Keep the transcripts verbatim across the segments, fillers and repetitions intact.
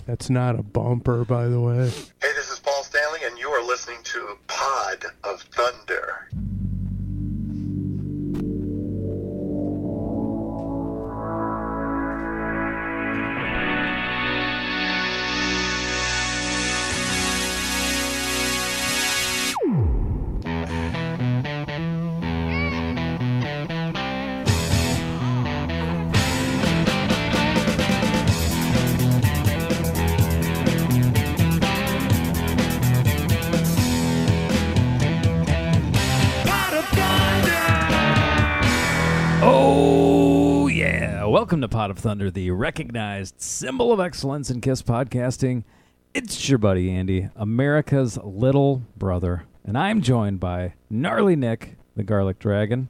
That's not a bumper, by the way. Hey, this is Paul Stanley, and you are listening to Pod of Thunder. Welcome to Pod of Thunder, the recognized symbol of excellence in KISS podcasting. It's your buddy Andy, America's little brother, and I'm joined by Gnarly Nick, the Garlic Dragon.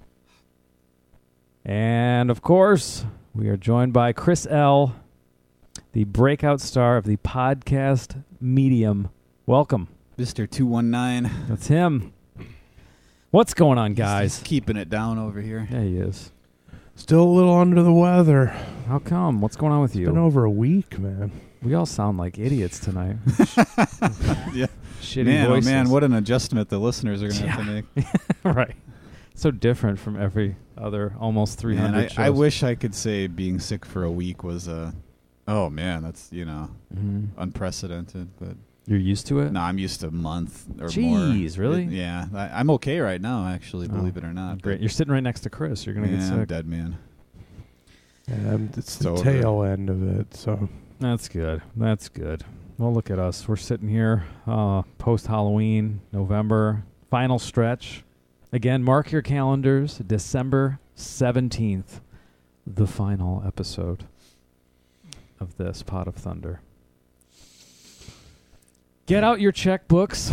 And, of course, we are joined by Chris L., the breakout star of the podcast medium. Welcome. Mister two one nine. That's him. What's going on, guys? He's keeping it down over here. Yeah, he is. Still a little under the weather. How come? What's going on with you? It's been over a week, man. We all sound like idiots tonight. Yeah. Shitty man, voices. Oh man, what an adjustment the listeners are going to yeah. have to make. Right. So different from every other almost three hundred man, I, shows. I wish I could say being sick for a week was, uh, oh man, that's, you know, mm-hmm. unprecedented. But you're used to it? No, I'm used to a month or Jeez, more. Jeez, really? It, yeah. I, I'm okay right now, actually, oh, believe it or not. Great. You're sitting right next to Chris. You're going to yeah, get sick. I'm dead, man. And it's It's the over. tail end of it, so. That's good. That's good. Well, look at us. We're sitting here uh, post-Halloween, November, final stretch. Again, mark your calendars, December seventeenth, the final episode of this Pod of Thunder. Get out your checkbooks.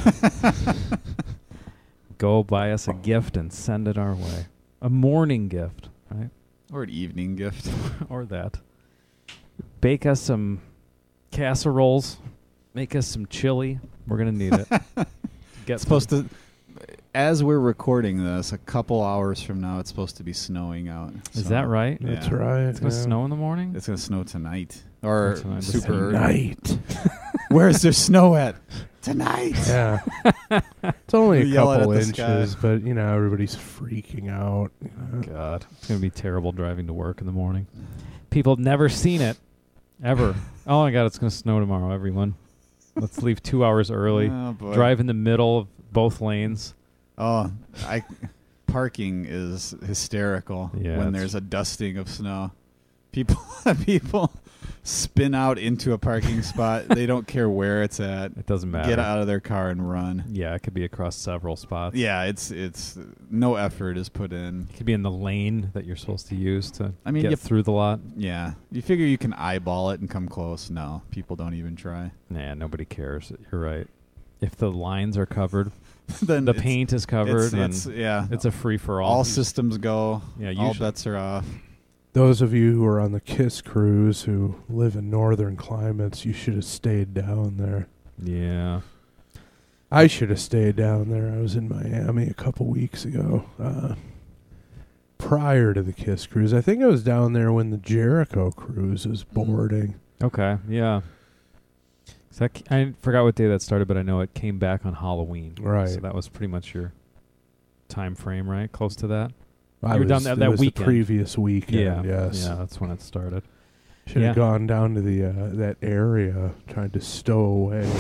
Go buy us a gift and send it our way. A morning gift, right? Or an evening gift. Or that. Bake us some casseroles. Make us some chili. We're going to need it. Get It's supposed to, as we're recording this, a couple hours from now, it's supposed to be snowing out. Is So, that right? That's yeah. right. It's going to yeah. sno in the morning? It's going to snow tonight. Or Tonight. super early. Tonight. Where's there snow at? Tonight. Yeah. It's only You a yell it couple at the sky. inches, but, you know, everybody's freaking out. You know? God. It's going to be terrible driving to work in the morning. People have never seen it. Ever. Oh, my God. It's going to snow tomorrow, everyone. Let's leave two hours early. Oh, boy. Drive in the middle of both lanes. Oh, I, parking is hysterical Yeah, when it's- there's a dusting of snow. People, people spin out into a parking spot. They don't care where it's at. It doesn't matter. Get out of their car and run. Yeah, it could be across several spots. Yeah, it's it's no effort is put in. It could be in the lane that you're supposed to use to I mean, get you- through the lot. Yeah, you figure you can eyeball it and come close. No, people don't even try. Nah, nobody cares. You're right. If the lines are covered, Then the it's- paint is covered, It's, then it's yeah. it's a free-for-all. all systems go. Yeah, all usually. bets are off. Those of you who are on the KISS cruise who live in northern climates, you should have stayed down there. Yeah. I should have stayed down there. I was in Miami a couple weeks ago, uh, prior to the KISS cruise. I think I was down there when the Jericho cruise was boarding. Okay. Yeah. 'Cause that c- I forgot what day that started, but I know it came back on Halloween. Right. So that was pretty much your time frame, right? Close to that. I You were was, down that- it that was weekend. the previous weekend. Yeah. Yes. Yeah, that's when it started. Should have Yeah. gone down to the uh, that area, trying to stow away.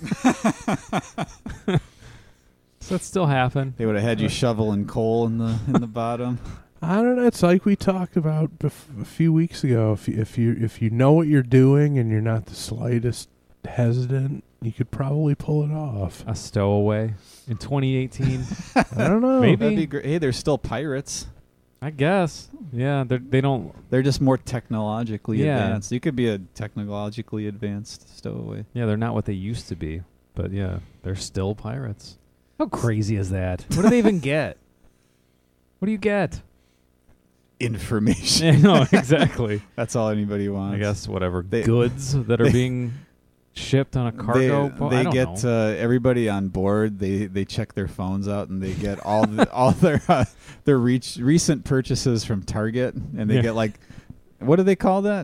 Does that still happen? They would have had you shoveling coal in the in the bottom. I don't know. It's like we talked about bef- a few weeks ago. If you, if you if you know what you're doing and you're not the slightest hesitant, you could probably pull it off. A stowaway in twenty eighteen? I don't know. Maybe. That'd be great. Hey, they're still pirates. I guess. Yeah, they're- they don't. They're just more technologically Yeah. advanced. You could be a technologically advanced stowaway. Yeah, they're not what they used to be. But yeah, they're still pirates. How crazy is that? What do they even get? What do you get? Information. Yeah, no, exactly. That's all anybody wants. I guess whatever They- goods that are they- being shipped on a cargo They, boat. they I don't get know. uh, everybody on board. They they check their phones out and they get all the, all their uh, their reach, recent purchases from Target, and they Yeah. get like, what do they call that?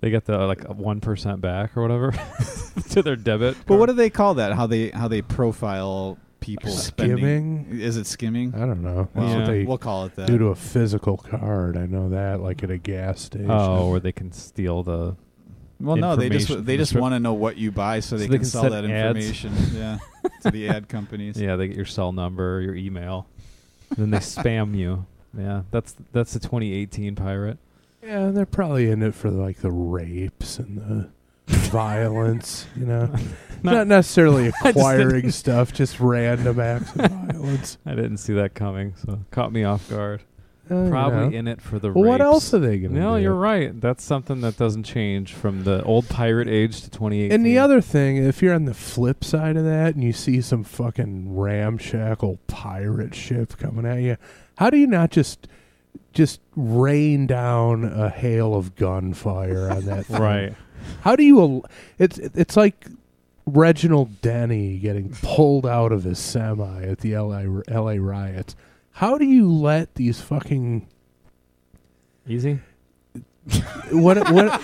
They get the like one percent back or whatever to their debit. But what card. do they call that? How they how they profile people spending? Skimming? Is it skimming? I don't know. That's Yeah. what they We'll call it that. do to a physical card. I know that, like at a gas station. Oh, where they can steal the. Well, no, they information just from they the just strip- want to know what you buy so they So they can can sell set that ads. information. yeah, to the ad companies. Yeah, they get your cell number, your email, and then they spam you. Yeah, that's that's the twenty eighteen pirate. Yeah, they're probably in it for like the rapes and the violence, you know. Not- Not, necessarily just didn't- acquiring stuff, just random acts of violence. I didn't see that coming, so caught me off guard. Uh, you Probably know. in it for the Well, what rapes. else are they going to do? No, you're right. That's something that doesn't change from the old pirate age to twenty eighteen. And the other thing, if you're on the flip side of that and you see some fucking ramshackle pirate ship coming at you, how do you not just just rain down a hail of gunfire on that thing? right? How do you? Al- it's it's like Reginald Denny getting pulled out of his semi at the L A L A riots. How do you let these fucking Easy. what what?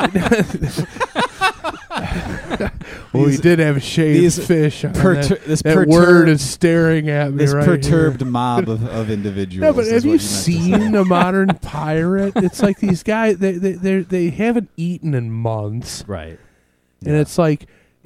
Well, we These- did have shaved these fish. On Pertur- that this that perturbed, word is staring at me this right perturbed here. mob of, of individuals. No, but is have what you meant to seen say. a modern pirate? It's like these guys. They they they they haven't eaten in months. Right. And it's like,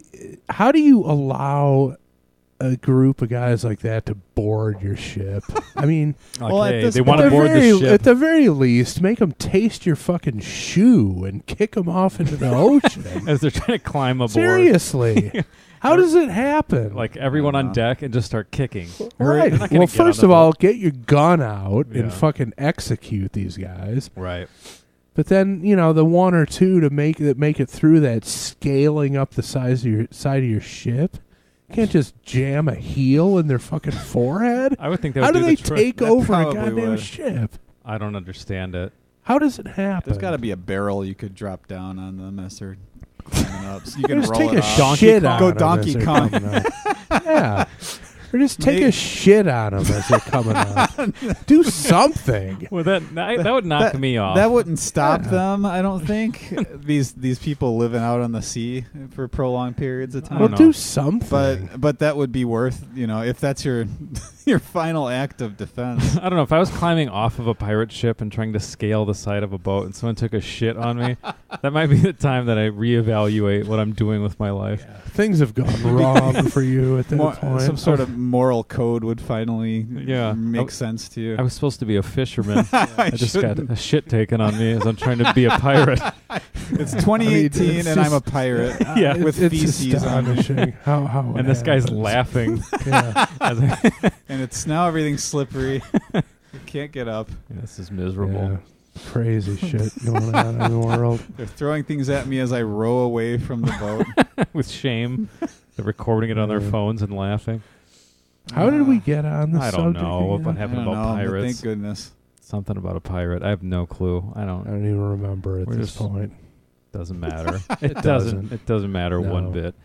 how do you allow a group of guys like that to board your ship? I mean, Well, at Okay, this they point- want at to the board very, the ship. at the very least, make them taste your fucking shoe and kick them off into the ocean. As they're trying to climb aboard. Seriously, how does it happen? Like everyone on Uh, deck and just start kicking. right? They're not gonna Well, get on first the of all, boat. get your gun out Yeah. and fucking execute these guys. Right. But then, you know, the one or two to make that make it through that scaling up the size of your side of your ship, you can't just jam a heel in their fucking forehead. I would think that How would do do they the trick. take That over a probably goddamn would. ship? I don't understand it. How does it happen? There's got to be a barrel you could drop down on them as they're climbing up. So you can Just roll take it a off. Donkey shit Kong. on Go them Donkey as they're Kong. coming up. Yeah. Or just take May- a shit on them as they're coming up. Do something. Well, that that, that would knock That- me off. That wouldn't stop Yeah. them, I don't think. these these people living out on the sea for prolonged periods of I time. Well, don't do know. something. But but that would be worth, you know, if that's your your final act of defense. I don't know. If I was climbing off of a pirate ship and trying to scale the side of a boat and someone took a shit on me, that might be the time that I reevaluate what I'm doing with my life. Things have gone wrong for you at that More, point. some sort of moral code would finally Yeah. make I- sense to you. I was supposed to be a fisherman. I I just got shouldn't. a shit taken on me as I'm trying to be a pirate. It's twenty eighteen I mean, it's and I'm a just- pirate. Yeah. It's- with it's feces on me. astonishing how how it And this guy's happens. laughing. Yeah. As I, And it's now everything's slippery. You can't get up. this is miserable. Yeah. Crazy shit going on in the world. They're throwing things at me as I row away from the boat. With shame. They're recording it on their Yeah. phones and laughing. How did we get on the I don't subject? know again? what I happened don't about know, but pirates. thank goodness. Something about a pirate. I have no clue. I I don't. don't even remember at We're this just- point. Doesn't matter. It, It doesn't. doesn't. It doesn't matter No. one bit.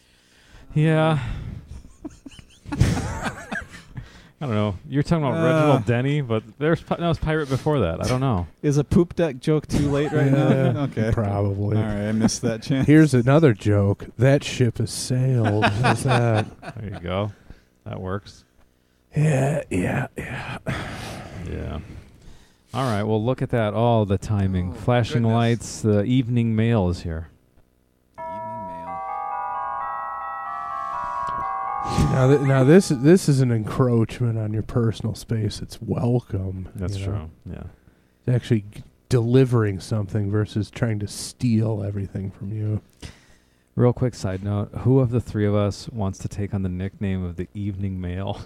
Yeah. I don't know. You're talking about Uh. Reginald Denny, but there's pi- no, it was pirate before that. I don't know. Is a poop deck joke too late right Yeah, now? Okay. Probably. All right, I missed that chance. Here's another joke. That ship has sailed. How's that? There you go. That works. Yeah, yeah, yeah. Yeah. All right. Well, look at that. Oh, the timing. Oh, Flashing goodness. lights. The evening mail is here. Evening mail. Now, th- now this this is an encroachment on your personal space. It's welcome. That's you true. know. Yeah. It's actually g- delivering something versus trying to steal everything from you. Real quick side note: who of the three of us wants to take on the nickname of the evening mail?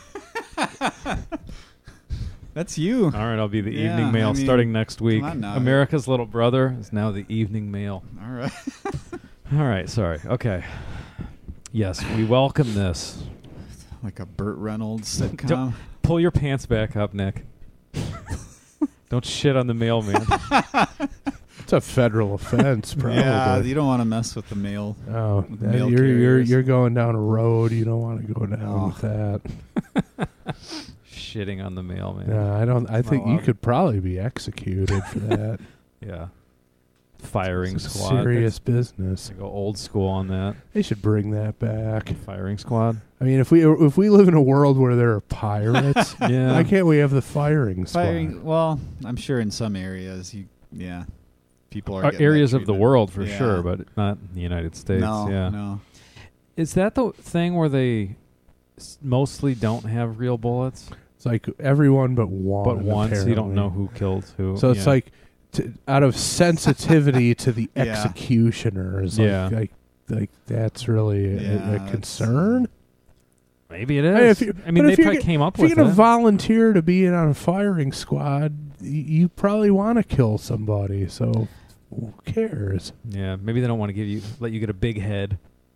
That's you. All right, I'll be the Yeah, evening mail I mean, starting next week. on now. America's little brother is now the evening mail. All right. All right, sorry. Okay. Yes, we welcome this. Like a Burt Reynolds sitcom. Don't- Pull your pants back up, Nick. Don't shit on the mailman. It's a federal offense, probably. Yeah, you don't want to mess with the mail. Oh, with that- mail you're you're carriers. you're going down a road you don't want to go down No. with that. Shitting on the mailman. No, I don't. I think you allowed. could probably be executed for that. Yeah. firing It's squad. serious That's- business. They go old school on that. They should bring that back. Firing squad. I mean, if we if we live in a world where there are pirates, Yeah. why can't we have the firing squad? Firing. Well, I'm sure in some areas, you yeah, people are Uh, getting areas that of the treatment. world for Yeah. sure, but not in the United States. No, yeah. no. Is that the thing where they s- mostly don't have real bullets, It's like everyone but one. but one, so you don't apparently. know who killed who? So it's yeah. like t- out of sensitivity to the Yeah. executioners. Yeah. Like, like, like that's really a- Yeah, a, it's- concern. maybe it is. Hey, if you- I mean, but they if you're probably g- came up If you're with going to it. volunteer to be in on a firing squad, y- you probably want to kill somebody. So who cares? Yeah, maybe they don't want to give you let you get a big head.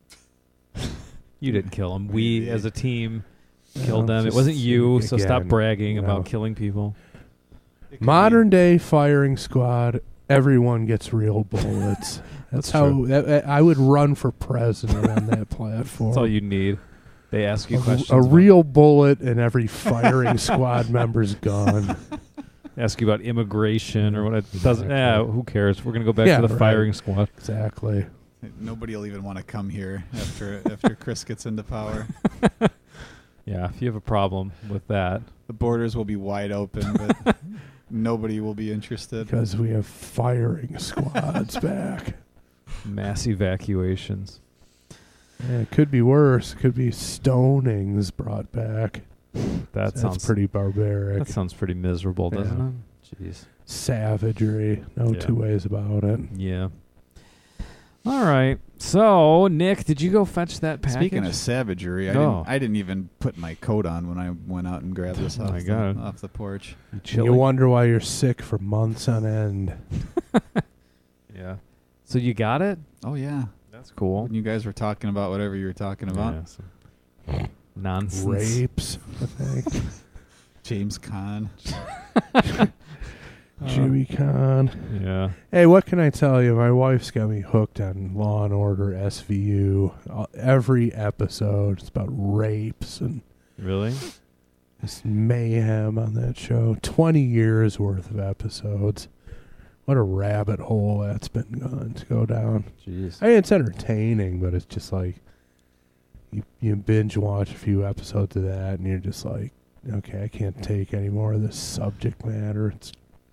You didn't kill him. We, Maybe. as a team, You killed know, them. It just wasn't you, so stop again, bragging you know. about killing people. It could Modern day firing squad, everyone gets real bullets. That's, That's how true. that, I would run for president on that platform. That's all you need. They ask you a, questions. a about- real bullet in every firing squad member's gun. ask you about immigration or what. It doesn't. Exactly. Yeah, who cares? We're gonna go back Yeah, to the right. firing squad. Exactly. be- Nobody will even want to come here after after Chris gets into power. Yeah, if you have a problem with that, The borders will be wide open, but nobody will be interested. Because we have firing squads back. mass evacuations. Yeah, it could be worse. It could be stonings brought back. That That's sounds pretty barbaric. That sounds pretty miserable, doesn't Yeah. it? Jeez. Savagery. No Yeah. two ways about it. Yeah. All right. So, Nick, did you go fetch that package? Speaking of savagery, I, Oh. didn't, I didn't even put my coat on when I went out and grabbed this Oh off, my the, God. off the porch. You And chilly? you wonder why you're sick for months on end. Yeah. So you got it? Oh, yeah. That's cool. When you guys were talking about whatever you were talking about. Yeah, some nonsense. Rapes, I think. James Caan. Jimmy Con. Yeah. Hey, what can I tell you? My wife's got me hooked on Law and Order S V U. Uh, every episode is about rapes and Really? just mayhem on that show. Twenty years worth of episodes. What a rabbit hole that's been going to go down. Jeez. I mean, it's entertaining, but it's just like you you binge watch a few episodes of that, and you're just like, okay, I can't take any more of this subject matter. It's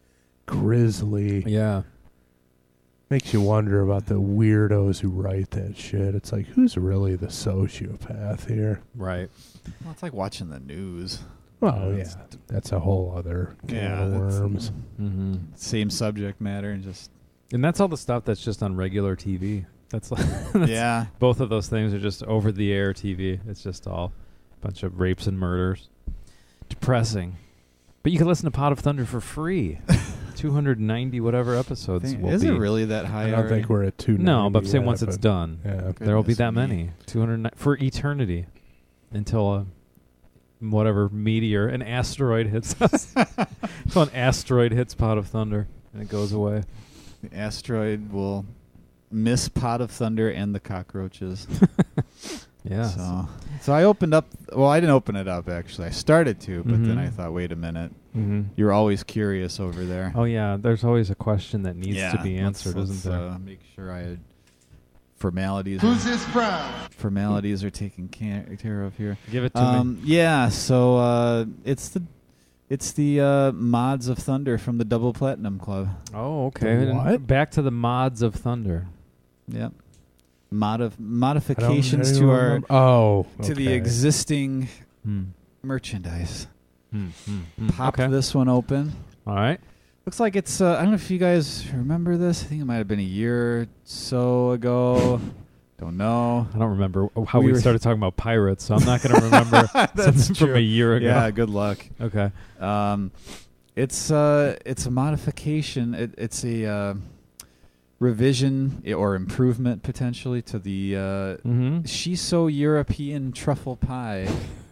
grisly. Yeah. Makes you wonder about the weirdos who write that shit. It's like, who's really the sociopath here? Right. Well, it's like watching the news. Well, That's- yeah, that's a whole other can Yeah, of that's- worms. Mm-hmm. Same subject matter and just And that's all the stuff that's just on regular T V. That's like that's- yeah. both of those things are just over the air T V. It's just all a bunch of rapes and murders. Depressing. But you can listen to Pot of Thunder for free. two hundred ninety whatever episodes Thing- will Is be. it really that I high? don't already? think we're at two. No, but I'm saying once it's done, Yeah. there will be Goodness that me. many. two hundred for eternity until a whatever meteor, an asteroid hits us. Until an asteroid hits Pot of Thunder and it goes away. The asteroid will miss Pot of Thunder and the cockroaches. Yeah. So, so I opened up. Well, I didn't open it up actually. I started to, but then Mhm. I thought, wait a minute. Mm-hmm. You're always curious over there. Oh yeah, there's always a question that needs yeah, to be let's- answered, let's, isn't there? Uh, make sure I had formalities. Who's are, this from? formalities are taken ca- care of here. Give it to me. Um, yeah. So uh, it's the it's the uh, Mods of Thunder from the Double Platinum Club. Oh, okay. The And what? Back to the mods of Thunder. Yep. Mod of I don't- modifications I don't to our remember- oh to the okay. existing Hmm. merchandise. Hmm. Hmm. Hmm. Pop Okay. this one open. All right. Looks like it's. Uh, I don't know if you guys remember this. I think it might have been a year or so ago. Don't know. I don't remember how We we, were- started talking about pirates, so I'm not going to remember That's something from true. a year ago. Yeah. Good luck. Okay. Um, it's uh, it's a modification. It, it's a uh, revision i- or improvement potentially to the uh, Mm-hmm. Shiso European truffle pie,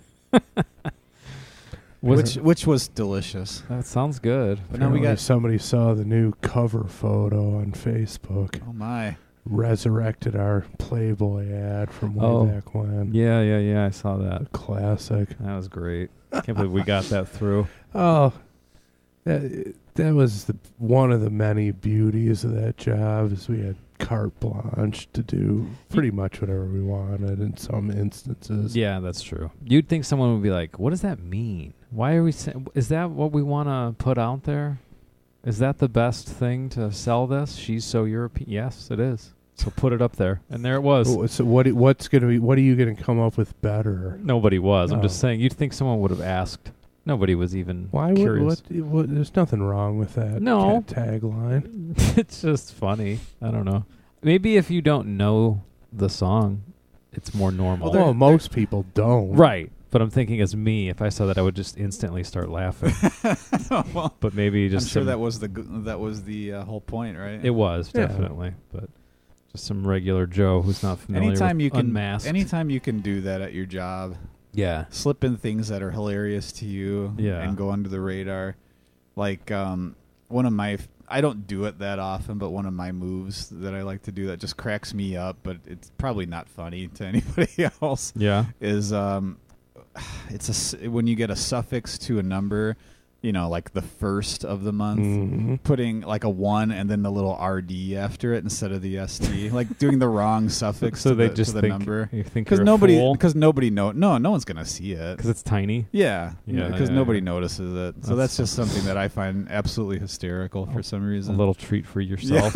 Was which which was delicious. that sounds good. But now we Apparently got. somebody saw the new cover photo on Facebook. Oh my! Resurrected our Playboy ad from way Oh. back when. Yeah, yeah, yeah. I saw that. A classic. That was great. Can't believe we got that through. Oh, That, that was the, one of the many beauties of that job is we had carte blanche to do pretty much whatever we wanted in some instances. Yeah, that's true. You'd think someone would be like, what does that mean? Why are we sa- is that what we want to put out there? Is that the best thing to sell this? She's so European. Yes, it is. So put it up there. And there it was. Oh, so what? What's going to be? What are you going to come up with better? Nobody was. I'm Oh. just saying, you'd think someone would have asked. Nobody was even Why would curious. what, what? There's nothing wrong with that. No. ca- tagline. It's just funny. I don't know. Maybe if you don't know the song, it's more normal. Well, most people don't. Right. But I'm thinking as me, if I saw that, I would just instantly start laughing. well, But maybe I'm just sure some- that was the g- that was the uh, whole point, right? It was, Yeah. definitely. But just some regular Joe who's not familiar anytime with you can, Unmasked. anytime you can do that at your job, yeah. slip in things that are hilarious to you, Yeah. and go under the radar. Like um, one of my, I don't do it that often, but one of my moves that I like to do that just cracks me up, but it's probably not funny to anybody else. Yeah. Is um, it's a s- when you get a suffix to a number, you know, like the first of the month. Mhm. Putting like a one and then the little R D after it instead of the S T, like doing the wrong suffix So to they the, just to the think number. you think Because you're nobody, a because nobody know, no, no one's gonna see it. because it's tiny. Yeah, Yeah, yeah, because yeah, nobody yeah. notices it. So That's that's just something that I find absolutely hysterical for some A reason. little treat for yourself.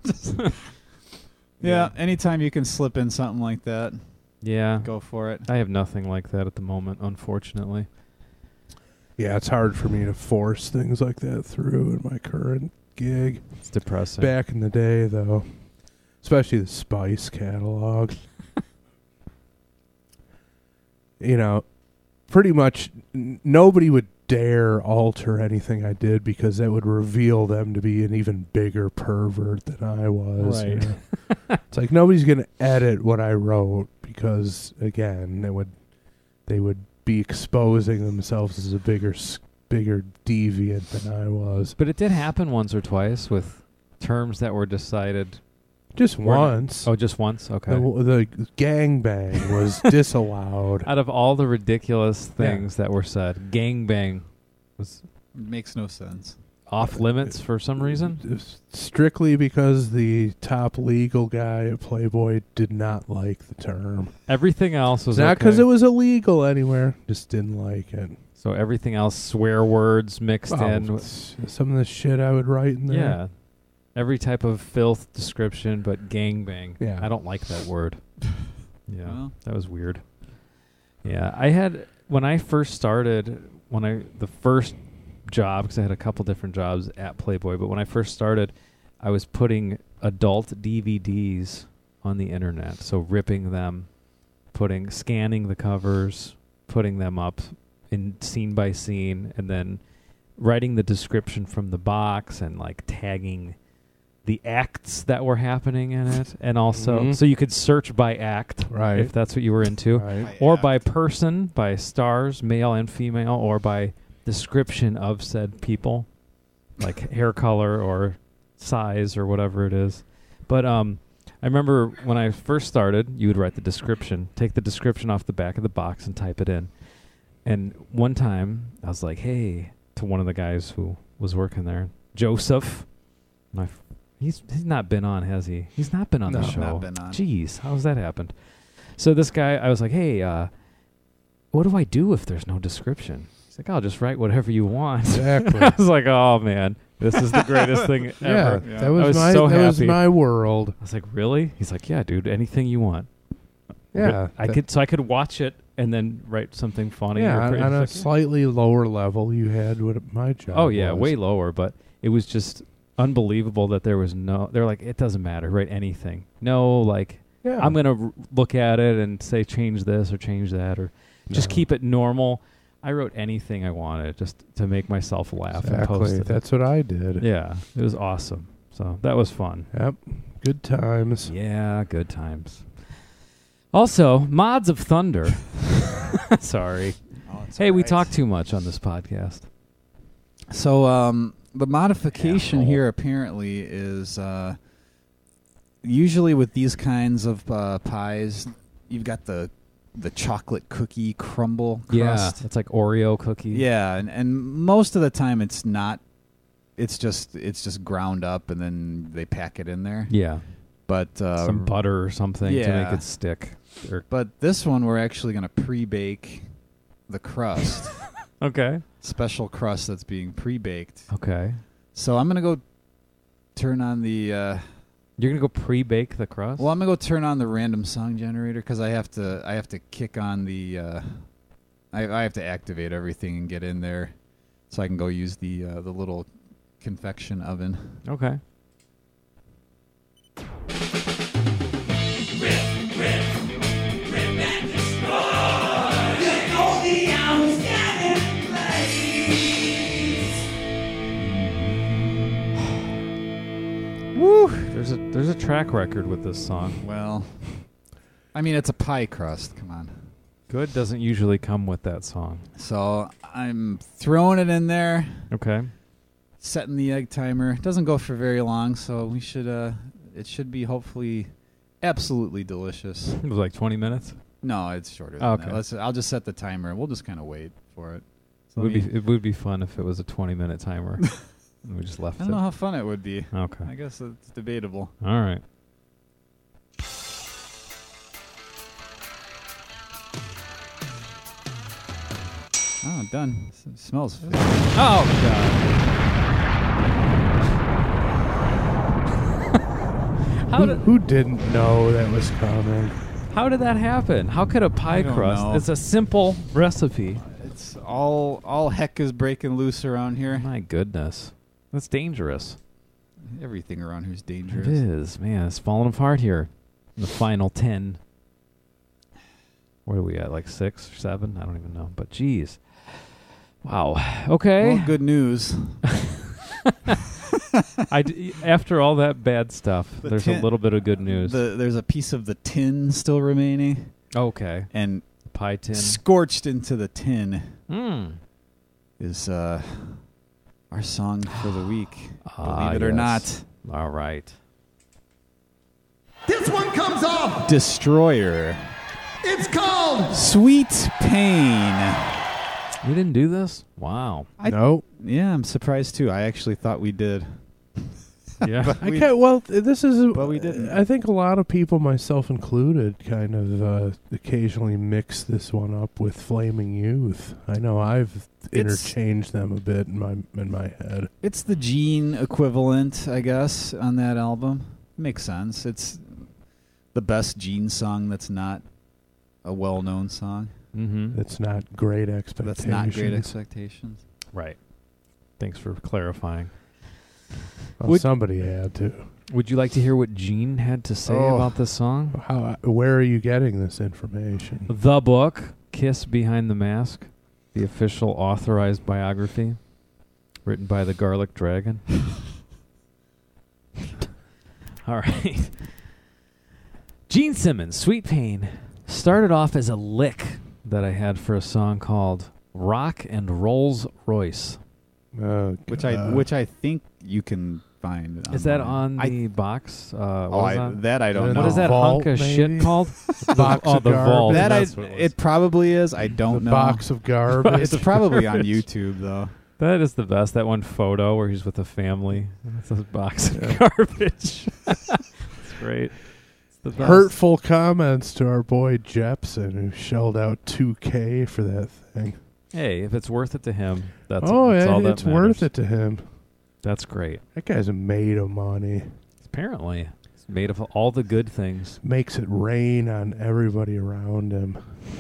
yeah, anytime you can slip in something like that, Yeah. go for it. I have nothing like that at the moment, unfortunately. Yeah, it's hard for me to force things like that through in my current gig. It's depressing. Back in the day, though, especially the Spice catalog, you know, pretty much n- nobody would dare alter anything I did because that would reveal them to be an even bigger pervert than I was. you Right. know. It's like nobody's going to edit what I wrote because, again, they would they would be exposing themselves as a bigger s- bigger deviant than I was. But it did happen once or twice with terms that were decided. Just Were not- once. Oh, just once? Okay. The, the gangbang was disallowed. Out of all the ridiculous things that were said, gangbang was It makes no sense. off limits for some reason. Just strictly because the top legal guy at Playboy did not like the term. Everything else was Not because okay. it was illegal anywhere, just didn't like it. So everything else, swear words mixed Oh, in. s- some of the shit I would write in there. Yeah. Every type of filth description, but gangbang. Yeah. I don't like that word. Yeah. Well. That was weird. Yeah. I had, when I first started, when I, the first job, because I had a couple different jobs at Playboy, but when I first started, I was putting adult D V Ds on the internet. So ripping them, putting, scanning the covers, putting them up in scene by scene, and then writing the description from the box and like tagging the acts that were happening in it, and also Mhm. so you could search by act, Right. if that's what you were into, Right. or by person, by stars, male and female, or by description of said people, like hair color or size or whatever it is. But um, I remember when I first started, you would write the description, take the description off the back of the box and type it in. And one time I was like, hey, to one of the guys who was working there, Joseph. My, f- he's he's not been on, has he? He's not been on No. the show. Not been on. Jeez, how's that happened? So this guy, I was like, hey, uh, what do I do if there's no description? He's like, I'll just write whatever you want. Exactly. I was like, oh man, this is the greatest thing yeah, ever. Yeah. that I was, was my so that was happy. my world. I was like, really? He's like, yeah, dude, anything you want. Yeah, I that- could, so I could watch it and then write something funny. Yeah, or on, crazy. on a Like, slightly lower level, you had what my job. oh yeah, was. way lower, but it was just unbelievable that there was no. They're like, it doesn't matter, write anything. No, like Yeah, I'm gonna r- look at it and say change this or change that or just No. keep it normal. I wrote anything I wanted just to make myself laugh and post exactly. it. That's what I did. Yeah, it was awesome. So that was fun. Yep. Good times. Yeah, good times. Also, Mods of Thunder. Sorry. Oh, it's Hey, we alright. talk too much on this podcast. So um, the modification Asshole. here apparently is uh, usually with these kinds of uh, pies, you've got the the chocolate cookie crumble crust. Yeah, it's like Oreo cookie. Yeah, and, and most of the time it's not it's just it's just ground up and then they pack it in there. Yeah. But uh, Some butter or something to yeah. make it stick. Or But this one we're actually going to pre-bake the crust. okay. Special crust that's being pre-baked. Okay. So I'm going to go turn on the uh, You're gonna go pre-bake the crust? Well, I'm going to go turn on the random song generator cuz I have to I have to kick on the uh, I I have to activate everything and get in there so I can go use the uh, the little confection oven. Okay. Woo! There's a there's a track record with this song. Well, I mean, it's a pie crust. Come on. Good doesn't usually come with that song. So I'm throwing it in there, Okay. setting the egg timer. It doesn't go for very long, so we should. Uh, it should be hopefully absolutely delicious. It was like twenty minutes. No, it's shorter than Okay. that. Let's. I'll just set the timer. We'll just kind of wait for it. It So would let be me- it would be fun if it was a twenty minute timer. And we just left I it. don't know how fun it would be. Okay. I guess it's debatable. All right. Oh, done. S- it smells. Good. Oh god. How Who, did who didn't know that was coming? how did that happen? How could a pie I don't crust? know. It's a simple recipe. It's all all heck is breaking loose around here. My goodness. That's dangerous. Everything around here is It dangerous. is, man. It's falling apart here. In the final ten. Where are we at? Like six or seven? I don't even know. But geez. Wow. Okay. Well, good news. I d- after all that bad stuff, The there's tin- a little bit of good news. The, there's a piece of the tin still remaining, okay. and Pie tin. scorched into the tin Mm. is uh, our song for the week. Ah, Believe it or yes. not. All right. This one comes off. Destroyer. It's called Sweet Pain. We didn't do this? Wow. I- no. Yeah, I'm surprised too. I actually thought we did. Yeah. I can't. Well, th- this is. But we didn't. I think a lot of people, myself included, kind of uh, occasionally mix this one up with Flaming Youth. I know I've It's- interchanged them a bit in my in my head. It's the Gene equivalent, I guess, on that album. Makes sense. It's the best Gene song that's not a well-known song. Mm-hmm. It's not Great Expectations. That's not Great Expectations. Right. Thanks for clarifying. Well, Would- somebody had to. Would you like to hear what Gene had to say Oh. about this song? How? Where are you getting this information? The book, Kiss Behind the Mask, the official authorized biography, written by the Garlic Dragon. All right. Gene Simmons, Sweet Pain, started off as a lick that I had for a song called Rock and Rolls Royce. Oh, Which I God. which I think you can find. Is that online. on I- the box? Uh, Oh, what is I, that? that I don't What know. What is that Vault, hunk of maybe? shit called? Box oh, of the vault. garbage. That I, That's what it was. it probably is. I don't the know. box of garbage. It's probably on YouTube though. That is the best. That one photo where he's with a family. It's a box of garbage. It's great. It's the best. Hurtful comments to our boy Jepson, who shelled out two K for that thing. Hey, if it's worth it to him, that's, oh, that's yeah, all that it's worth matters. it to him. That's great. That guy's made of money. Apparently, it's made of all the good things. Makes it rain on everybody around him.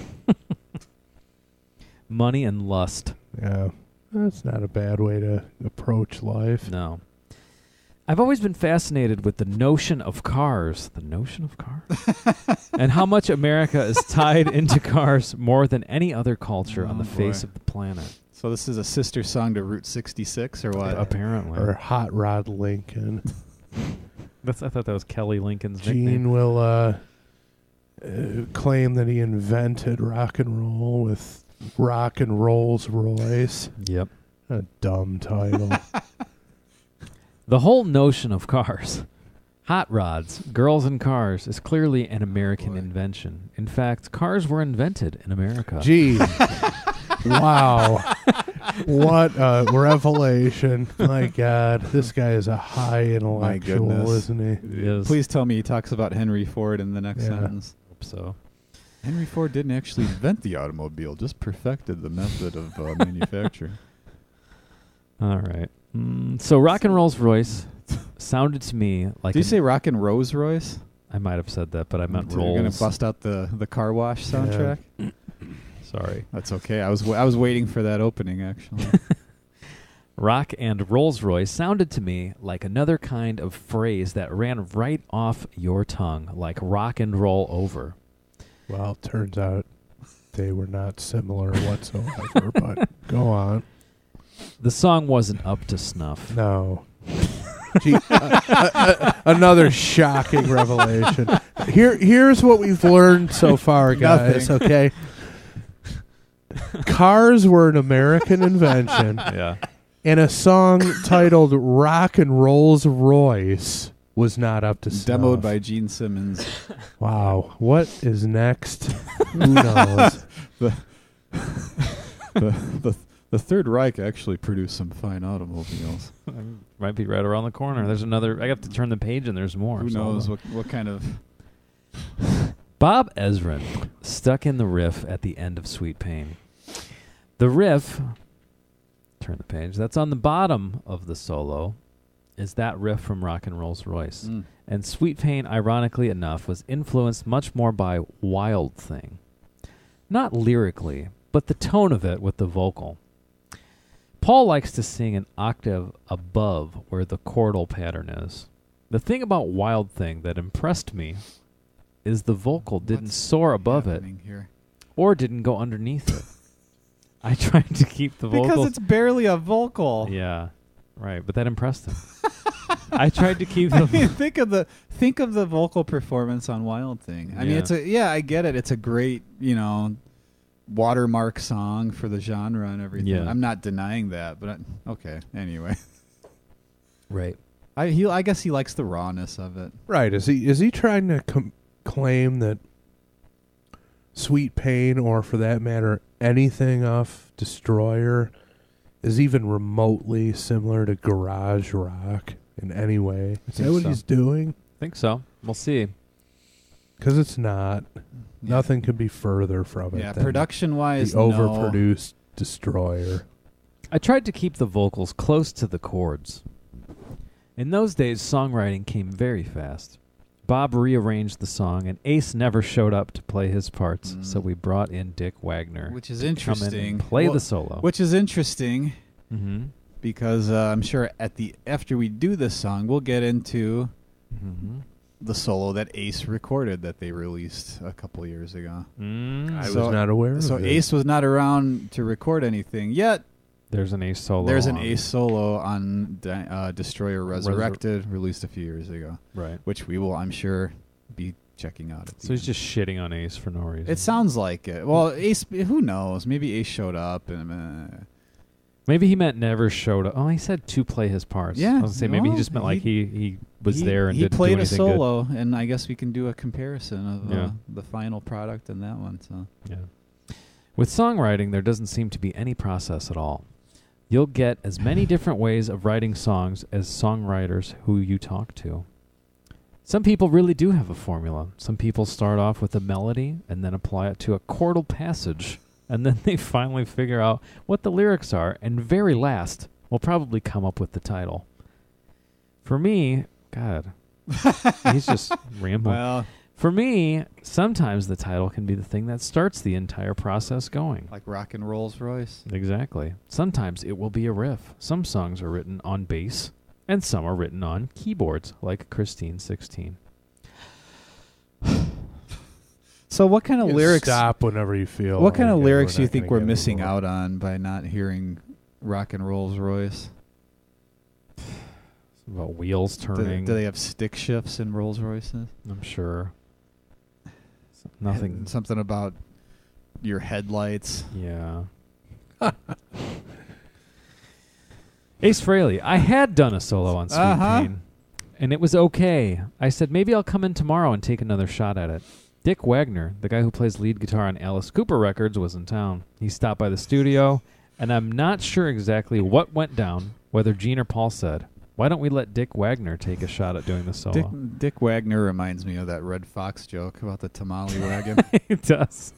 Money and lust. Yeah, that's not a bad way to approach life. No. I've always been fascinated with the notion of cars. The notion of cars? And how much America is tied into cars more than any other culture on Oh, the face boy. of the planet. So this is a sister song to Route sixty-six or what? Apparently. Or Hot Rod Lincoln. That's, I thought that was Kelly Lincoln's nickname. Gene will uh, uh, claim that he invented rock and roll with Rock and Rolls Royce. Yep. A dumb title. The whole notion of cars, hot rods, girls and cars, is clearly an American invention. In fact, cars were invented in America. Gee. Wow. What a revelation. My God. This guy is a high intellectual, goodness. isn't he? Yes. Please tell me he talks about Henry Ford in the next Yeah. sentence. Hope so. Henry Ford didn't actually invent the automobile, just perfected the method of uh, manufacture. All right. Mm, so rock and roll's Royce sounded to me like Did you an- say Rock and Rolls Royce? I might have said that, but I meant You're gonna rolls. bust out the, the car wash soundtrack. Sorry. That's okay. I was w- I was waiting for that opening actually. Rock and Rolls-Royce sounded to me like another kind of phrase that ran right off your tongue, like rock and roll over. Well, turns out they were not similar whatsoever, but go on. The song wasn't up to snuff. No. Gee, uh, uh, uh, another shocking revelation. Here, here's what we've learned so far, guys. Nothing. Okay, cars were an American invention, Yeah. and a song titled "Rock and Rolls Royce" was not up to snuff. Demoed by Gene Simmons. Wow, what is next? Who knows? the, the the the Third Reich actually produced some fine automobiles. Might be right around the corner. There's another. I have to turn the page and there's more. Who so- knows what what kind of Bob Ezrin stuck in the riff at the end of Sweet Pain. The riff, turn the page, that's on the bottom of the solo is that riff from Rock and Rolls Royce. Mm. And Sweet Pain, ironically enough, was influenced much more by Wild Thing. Not lyrically, but the tone of it with the vocal. Paul likes to sing an octave above where the chordal pattern is. The thing about Wild Thing that impressed me is the vocal didn't What's soar above it happening here? or didn't go underneath it. I tried to keep the vocal. Because it's barely a vocal. Yeah, right. But that impressed him. I tried to keep I the mean, vo- think of the think of the vocal performance on Wild Thing. I mean, Yeah. it's a yeah, I get it. It's a great, you know, watermark song for the genre and everything. Yeah. I'm not denying that, but I, okay. Anyway, right. I he I guess he likes the rawness of it. Right? Is he is he trying to com- claim that Sweet Pain, or for that matter, anything off Destroyer, is even remotely similar to garage rock in any way? Is Think that what so. he's doing? Think so. We'll see. Because it's not. Yeah. Nothing could be further from it. Yeah, than production wise, the overproduced Destroyer. I tried to keep the vocals close to the chords. In those days, songwriting came very fast. Bob rearranged the song, and Ace never showed up to play his parts, Mm. so we brought in Dick Wagner. which is to come in interesting. and play Well, the solo. Which is interesting mm-hmm. because uh, I'm sure at the after we do this song, we'll get into Mm-hmm. the solo that Ace recorded that they released a couple years ago. Mm. I So- was not aware of So it. Ace was not around to record anything yet. There's an Ace solo. There's an on- Ace solo on Di- uh, Destroyer Resur- Resurrected, released a few years ago, Right. which we will, I'm sure, be checking out. At the So he's end. just shitting on Ace for no reason. It sounds like it. Well, Ace, who knows? Maybe Ace showed up and. Uh, Maybe he meant never showed up. Oh, he said to play his parts. Yeah, I was gonna say maybe he well, just meant like he he was he, there and he didn't played do a anything solo, and I guess we can do a comparison of uh, Yeah. the final product and that one. So good. Yeah. With songwriting, there doesn't seem to be any process at all. You'll get as many different ways of writing songs as songwriters who you talk to. Some people really do have a formula. Some people start off with a melody and then apply it to a chordal passage, and then they finally figure out what the lyrics are, and very last will probably come up with the title. For me, God, he's just rambling. well, For me, sometimes the title can be the thing that starts the entire process going. like rock and Rolls Royce. Exactly. Sometimes it will be a riff. Some songs are written on bass, and some are written on keyboards, like Christine sixteen. So what kind of You lyrics? Stop whenever you feel. What kind of like it. lyrics We're do you not think gonna we're get missing more. out on by not hearing rock and Rolls Royce? About wheels Do, turning. do they have stick shifts in Rolls Royces? I'm sure. S- Nothing. And something about your headlights. Yeah. Ace Frehley. I had done a solo on Sweet Uh-huh. Pain, and it was okay. I said, maybe I'll come in tomorrow and take another shot at it. Dick Wagner, the guy who plays lead guitar on Alice Cooper records, was in town. He stopped by the studio, And I'm not sure exactly what went down, whether Gene or Paul said, why don't we let Dick Wagner take a shot at doing the solo? Dick, Dick Wagner reminds me of that Red Fox joke about the tamale wagon. It does.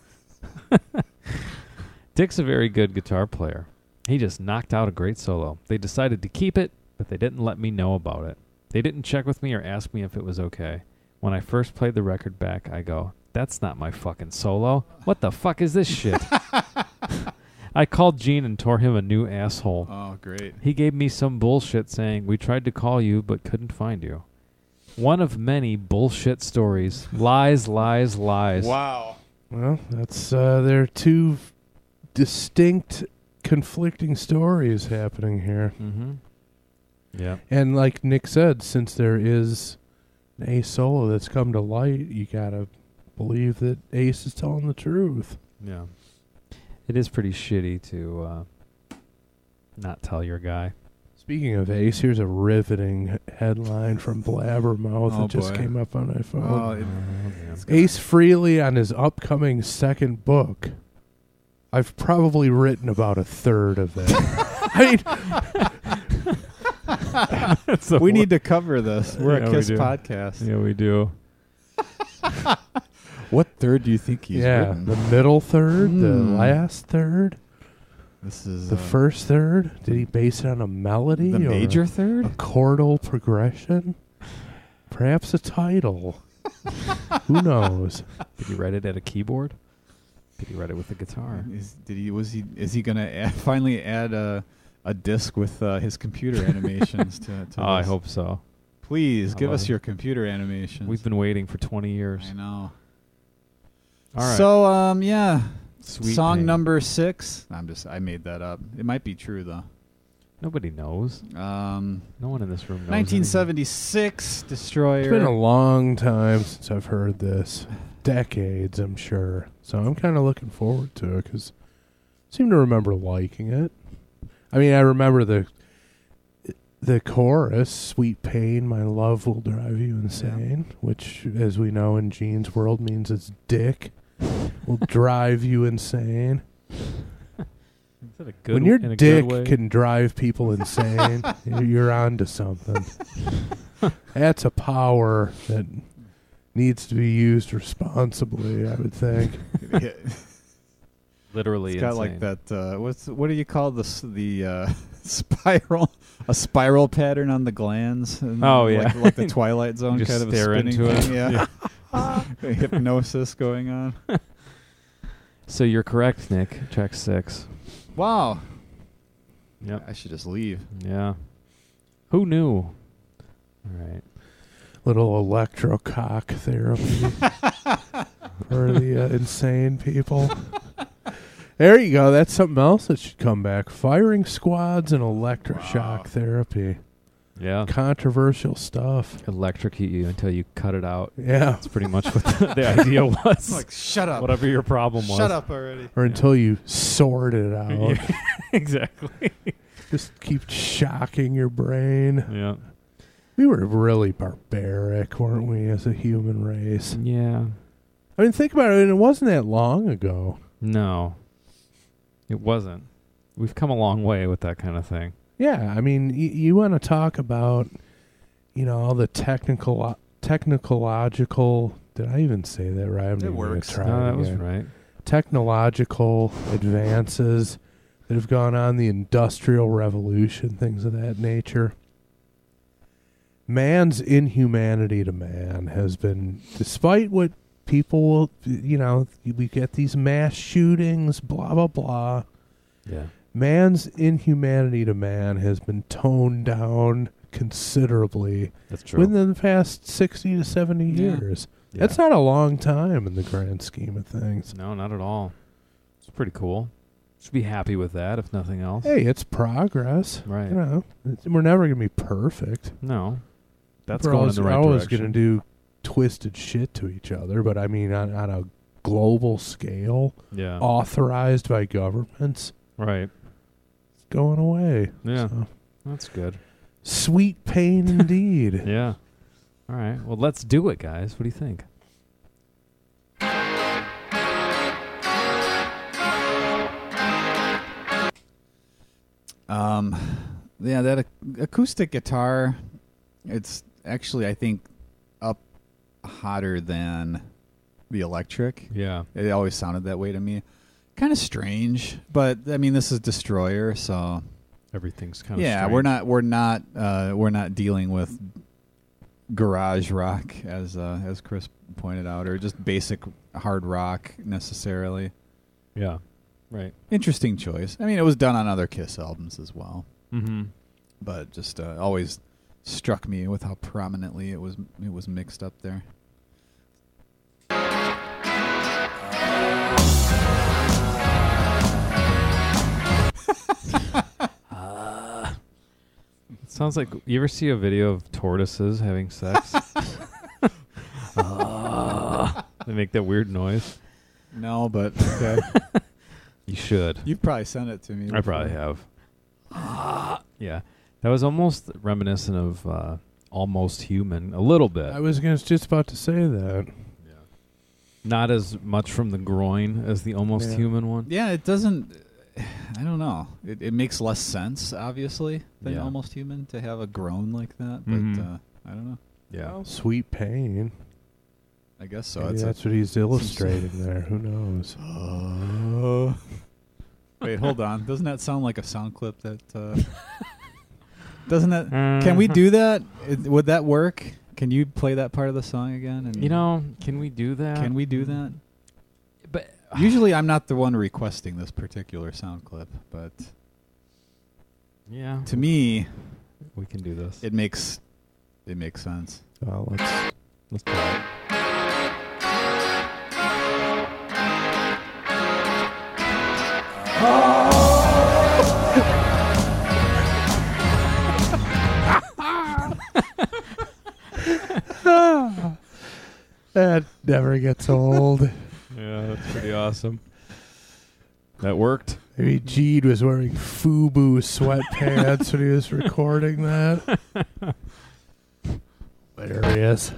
Dick's a very good guitar player. He just knocked out a great solo. They decided to keep it, but they didn't let me know about it. They didn't check with me or ask me if it was okay. When I first played the record back, I go, that's not my fucking solo. What the fuck is this shit? I called Gene and tore him a new asshole. Oh, great. He gave me some bullshit saying, we tried to call you but couldn't find you. One of many bullshit stories. Lies, lies, lies. Wow. Well, that's uh, there are two distinct, conflicting stories happening here. Mm-hmm. Yeah. And like Nick said, since there is an Ace solo that's come to light, you gotta believe that Ace is telling the truth. Yeah. It is pretty shitty to uh, not tell your guy. Speaking of Ace, here's a riveting headline from Blabbermouth Oh, that just boy. came up on my phone. Oh, it, Ace Frehley on his upcoming second book. I've probably written about a third of it. I mean, So we need to cover this. We're Yeah, a we KISS do. podcast. Yeah, we do. What third do you think he's yeah, written? the middle third, the Mm. last third, This is the uh, first third. Did he base it on a melody? the or major a, third. a chordal progression? Perhaps a title. Who knows? Did he write it at a keyboard? Did he write it with a guitar? Is, did he? Was he? Is he gonna add, finally add a a disc with uh, his computer animations to? to Oh, I this? hope so. Please I give love us it. your computer animations. We've been waiting for twenty years. I know. All right. So um yeah, Sweet song Pain. number six. I'm just I made that up. It might be true though. Nobody knows. Um, No one in this room knows. nineteen seventy-six Destroyer. It's been a long time since I've heard this. Decades, I'm sure. So I'm kind of looking forward to it because I seem to remember liking it. I mean, I remember the the chorus, "Sweet pain, my love will drive you insane," which, as we know in Gene's world, means it's dick will drive you insane. Is that a good When your in a dick good way? can drive people insane, you're- you're onto something. That's a power that needs to be used responsibly, I would think. Yeah. literally It's got insane. like that. Uh, what's what do you call this? The uh, spiral, a spiral pattern on the glands. And Oh, like, yeah. like the Twilight Zone Just kind of a stare spinning into it. thing. Yeah, hypnosis going on. So you're correct, Nick. Track six. Wow, Yep. I should just leave. Yeah. Who knew? All right. Little electrocock therapy for the uh, insane people. There you go. That's something else that should come back. Firing squads and electroshock Wow. therapy. Yeah. Controversial stuff. Electrocute you until you cut it out. Yeah. That's pretty much what the, the idea was. Like, shut up. Whatever your problem was. Shut up already. Or until you sort it out. Yeah, exactly. Just keep shocking your brain. Yeah. We were really barbaric, weren't we, as a human race? Yeah. I mean, think about it. And it wasn't that long ago. No. It wasn't. We've come a long way with that kind of thing. Yeah, I mean, y- you want to talk about, you know, all the technical, technological. Did I even say that right? I'm It even gonna works. Try No, it that was again. right. Technological advances that have gone on, the Industrial Revolution, things of that nature. Man's inhumanity to man has been, despite what people will, you know, we get these mass shootings, blah, blah, blah. Yeah. Man's inhumanity to man has been toned down considerably That's true. within the past sixty to seventy Yeah. years. Yeah. That's not a long time in the grand scheme of things. No, not at all. It's pretty cool. Should be happy with that, if nothing else. Hey, it's progress. Right. You know, it's, we're never going to be perfect. No. That's we're going always, in the right always direction. going to do twisted shit to each other, but I mean, on, on a global scale, Yeah. authorized by governments, Right. it's going away. Yeah. So, That's good. sweet pain indeed. Yeah. All right. Well, let's do it, guys. What do you think? Yeah, that ac- acoustic guitar, it's actually, I think, up hotter than the electric. Yeah. It always sounded that way to me. Kind of strange, but I mean, this is Destroyer, so Everything's kind of yeah, we're not we're not uh, we're not dealing with garage rock as uh, as Chris pointed out, or just basic hard rock necessarily. Yeah. Right. Interesting choice. I mean, it was done on other Kiss albums as well, Mm-hmm. but just uh, always struck me with how prominently it was it was mixed up there. It sounds like, you ever see a video of tortoises having sex? Ah. They make that weird noise. No, but okay. You should. You've probably sent it to me. I probably have. Yeah. That was almost reminiscent of uh, Almost Human, a little bit. I was gonna, just about to say that. Not as much from the groin as the Almost Yeah. Human one. Yeah, it doesn't. I don't know. It, it makes less sense, obviously, than Yeah. Almost Human to have a groan like that. But Mhm. uh, I don't know. Yeah. Well, Sweet Pain. I guess so. Maybe It's a- that's what he's illustrating there. Who knows? Oh. Wait, hold on. Doesn't that sound like a sound clip that? Uh, doesn't that? Can we do that? It, would that work? Can you play that part of the song again? And You know, can we do that? can we do that? But Usually, I'm not the one requesting this particular sound clip, but yeah, to me, we can do this. it makes it makes sense. Well, let's Let's try it. that never gets old. Yeah, that's pretty awesome. That worked. Maybe Gene was wearing FUBU sweatpants when he was recording that. Hilarious.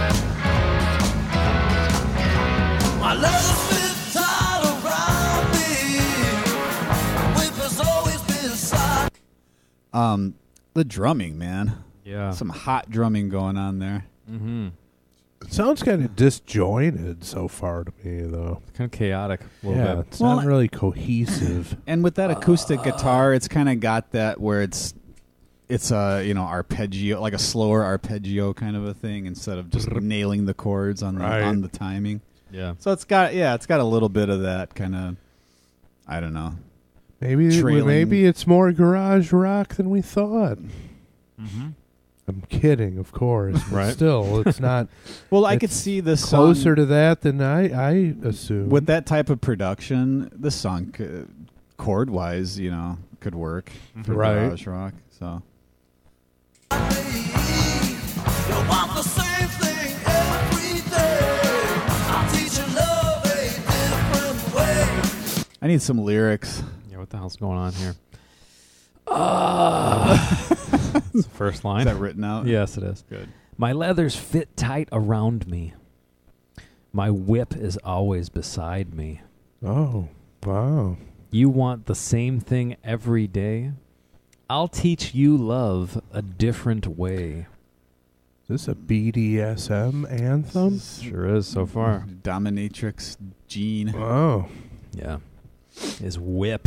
My love's been tied around me. Whip has always been side. Um, the drumming, man. Yeah. Some hot drumming going on there. Mm-hmm. It sounds kind of disjointed so far to me, though. Kind of chaotic a little Yeah, bit. it's Well, not really cohesive. And with that acoustic guitar, it's kind of got that where it's it's a you know arpeggio, like a slower arpeggio kind of a thing, instead of just nailing the chords on the, Right. on the timing. Yeah. So it's got yeah, it's got a little bit of that kind of, I don't know. Maybe Trailing- maybe it's more garage rock than we thought. Mm-hmm. I'm kidding, of course. But Right. Still, it's not Well, I It's could see this closer song, to that than I, I assume. with that type of production. This song, chord wise, you know, could work for Right. garage rock. So You want the same thing every day. I'll teach you love a different way. I need some lyrics. Yeah, what the hell's going on here? That's the first line. Is that written out? Yes, it is. Good. My leathers fit tight around me. My whip is always beside me. Oh, wow. You want the same thing every day? I'll teach you love a different way. Is this a B D S M anthem? Sure is so far. Dominatrix Gene. Oh. Yeah. His whip.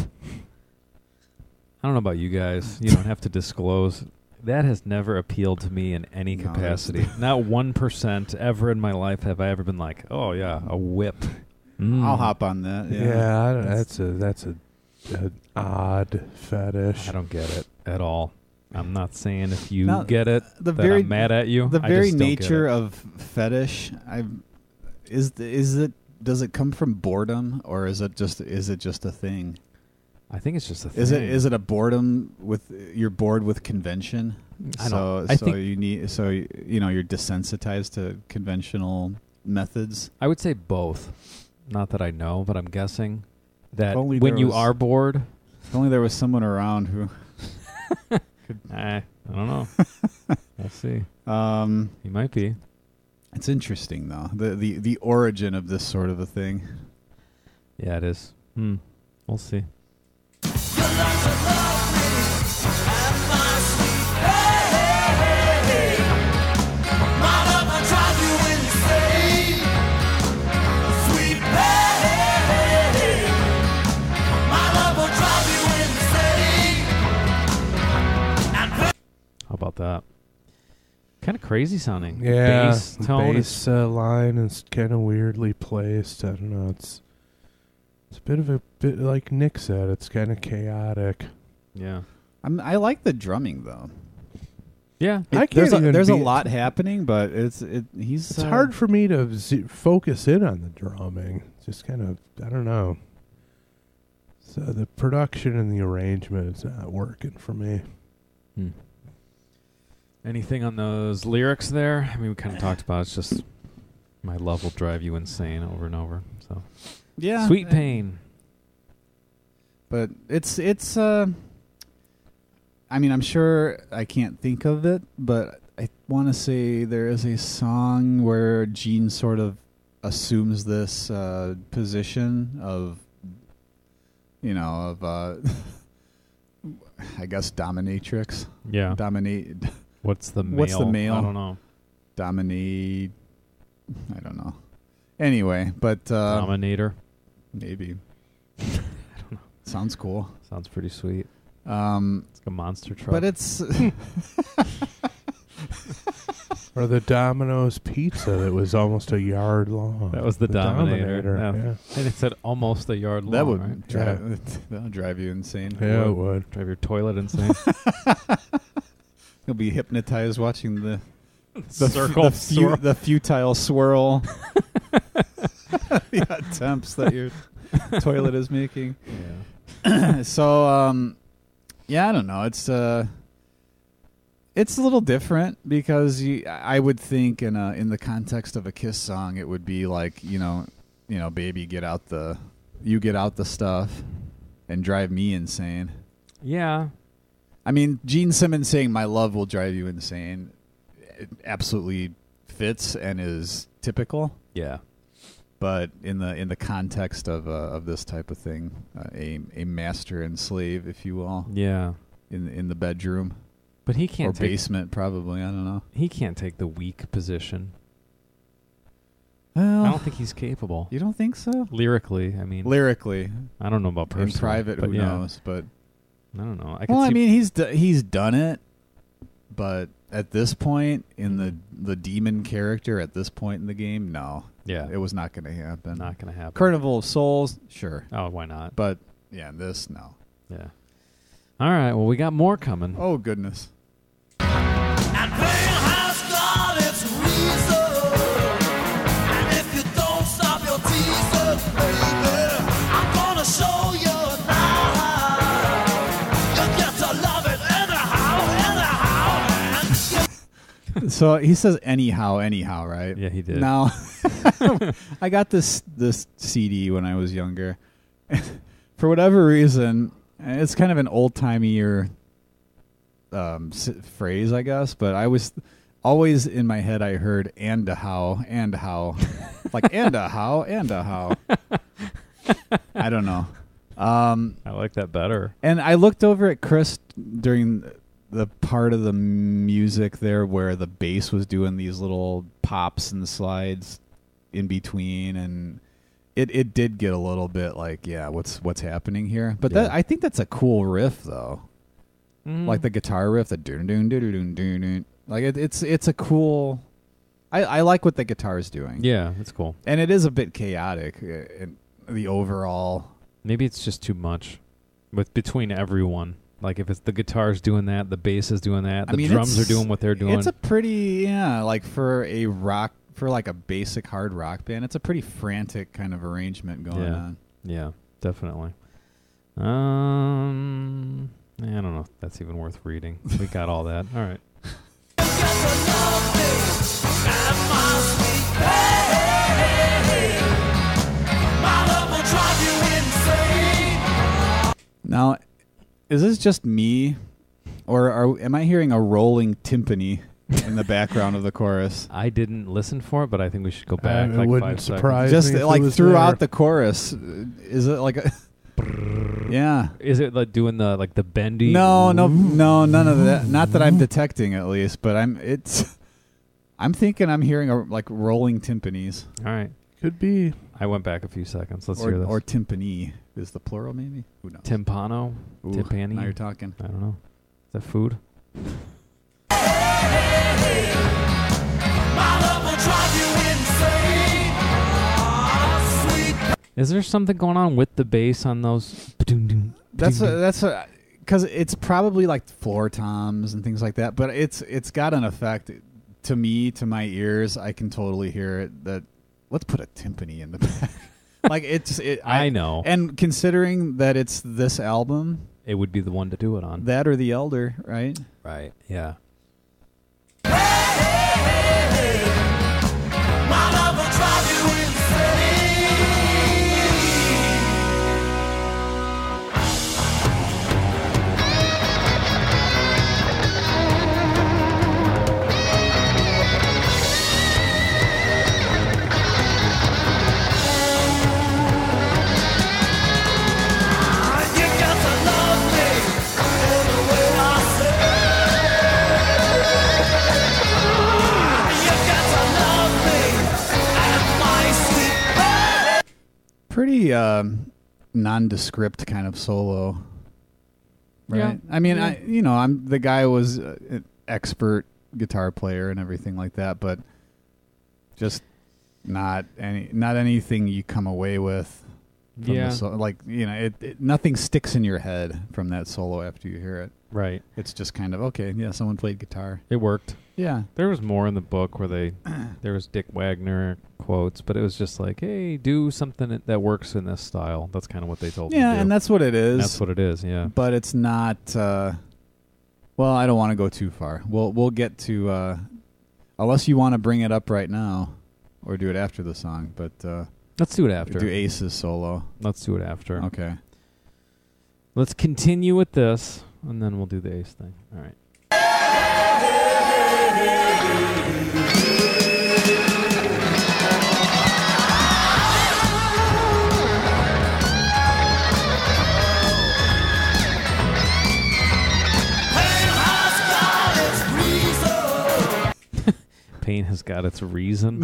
I don't know about you guys. You don't have to disclose. That has never appealed to me in any No, capacity. Not one percent ever in my life have I ever been like, oh, yeah, a whip. Mm. I'll hop on that. Yeah, Yeah. I don't, that's a that's a an odd fetish. I don't get it at all. I'm not saying if you Now, get it the that very- I'm mad at you. The I very just don't get nature it. of fetish, I is the, is it does it come from boredom, or is it just is it just a thing? I think it's just a thing. Is it is it a boredom with you're bored with convention? I so don't- I so think- you need so you know you're desensitized to conventional methods. I would say both. Not that I know, but I'm guessing that If only when there you was- are bored, If only there was someone around who. eh, I don't know. We'll see. Um, He might be. it's interesting though the the the origin of this sort of a thing. Yeah, it is. Hmm. We'll see. You learn to love me and my sweet babe, my love will drive you insane. Sweet babe, my love will drive you insane. And How about that? Kind of crazy sounding. Yeah, Bass tone. bass uh, line is kind of weirdly placed. I don't know. It's it's a bit of a bit like Nick said. It's kind of chaotic. Yeah. I'm, I like the drumming though. Yeah. I can't there's a, even there's a be- lot happening, but it's it. He's It's uh, hard for me to z- focus in on the drumming. It's just kind of I don't know. So the production and the arrangement is not working for me. Hmm. Anything on those lyrics there? I mean, we kind of talked about it. It's just my love will drive you insane over and over. So yeah, Sweet uh, Pain. But it's it's. Uh, I mean, I'm sure I can't think of it, but I want to say there is a song where Gene sort of assumes this uh, position of, you know, of uh, I guess dominatrix. Yeah. Dominate. What's the male? What's the male? I don't know. Dominate. I don't know. Anyway, but uh, Dominator. maybe. Sounds cool. Sounds pretty sweet. Um, It's like a monster truck. but it's Or the Domino's pizza that was almost a yard long. That was the Dominator. Dominator, Yeah. and it said almost a yard long. that would right? drive that'll drive you insane. Yeah, yeah it would. Drive your toilet insane. You'll be hypnotized watching the the circle. the, fu- the futile swirl, the attempts that your toilet is making. yeah. So, um, yeah, I don't know. It's uh, it's a little different because you, I would think in a, in the context of a Kiss song, it would be like you know, you know, baby, get out the, you get out the stuff, and drive me insane. Yeah. I mean, Gene Simmons saying "My love will drive you insane" it absolutely fits and is typical. Yeah. But in the in the context of uh, of this type of thing, uh, a a master and slave, if you will, Yeah. in in the bedroom But he or can't take basement, probably. I don't know. he can't take the weak position. Well, I don't think he's capable. you don't think so. Lyrically, I mean, Lyrically, I don't know about personally. in private, but who yeah. knows? But I don't know. I could well, see I mean, he's do- he's done it, but at this point in the the demon character, at this point in the game, no, yeah, it was not going to happen. not going to happen. Carnival of Souls, sure, Oh, why not? but yeah, this no. Yeah. All right. Well, we got more coming. Oh goodness. And pain has got its reason. And if you don't stop your teasing, baby, I'm gonna show you now. You get to love it anyhow, anyhow. And So he says anyhow, anyhow, right? Yeah, he did. Now, I got this this C D when I was younger. For whatever reason, it's kind of an old timey um, s- phrase, I guess. But I was always in my head. I heard and a how and how, like and a how and a how. I don't know. Um, I like that better. and I looked over at Chris during the part of the music there where the bass was doing these little pops and slides in between, and it, it did get a little bit like, yeah, what's what's happening here? But that Yeah. I think that's a cool riff though, Mm. like the guitar riff, the dun dun dun dun dun dun. Like it, it's it's a cool. I I like what the guitar is doing. Yeah, that's cool. and it is a bit chaotic uh, in the overall. Maybe it's just too much with between everyone. Like if it's the guitar's doing that, the bass is doing that, I the mean, drums are it's- doing what they're doing. It's a pretty yeah, like for a rock for like a basic hard rock band, it's a pretty frantic kind of arrangement going Yeah. on. Yeah, definitely. Um, I don't know if that's even worth reading. We got all that. All right. get to love me, and my sweet babe, my love will drive you insane. Now, is this just me, or are, am I hearing a rolling timpani in the background of the chorus? I didn't listen for it, but I think we should go back Uh, it like wouldn't five surprise seconds. Just me if it like was throughout there. the chorus, uh, is it like a Yeah. Is it like doing the like the bendy? No, no, no, none of that. Not that I'm detecting, at least. But I'm. It's. I'm thinking I'm hearing a, like rolling timpanis. All right. Could be. I went back a few seconds. Let's or, hear this. Or timpani is the plural, maybe. Who knows? Timpano. Ooh, Timpani. Now you're talking. I don't know. Is that food? Is there something going on with the bass on those? That's a, that's a because it's probably like floor toms and things like that. But it's it's got an effect to me, to my ears. I can totally hear it. That let's put a timpani in the back. Like it's it. I, I know. And considering that it's this album, it would be the one to do it on. That or The Elder, right? Right. Yeah. Pretty um, nondescript kind of solo, right? Yeah. I mean, Yeah. I you know, I'm the guy was uh, an expert guitar player and everything like that, but just not any not anything you come away with. From Yeah. the so- like you know, it, it nothing sticks in your head from that solo after you hear it. Right. It's just kind of okay. Yeah, someone played guitar. It worked. Yeah. There was more in the book where they there was Dick Wagner quotes, but it was just like, hey, do something that, that works in this style. That's kind of what they told me. Yeah, to do. and that's what it is. That's what it is. Yeah. But it's not. Uh, well, I don't want to go too far. We'll we'll get to uh, unless you want to bring it up right now, or do it after the song. But uh, Let's do it after. do Ace's solo. Let's do it after. Okay. Let's continue with this, and then we'll do the Ace thing. All right. Pain has got its reason.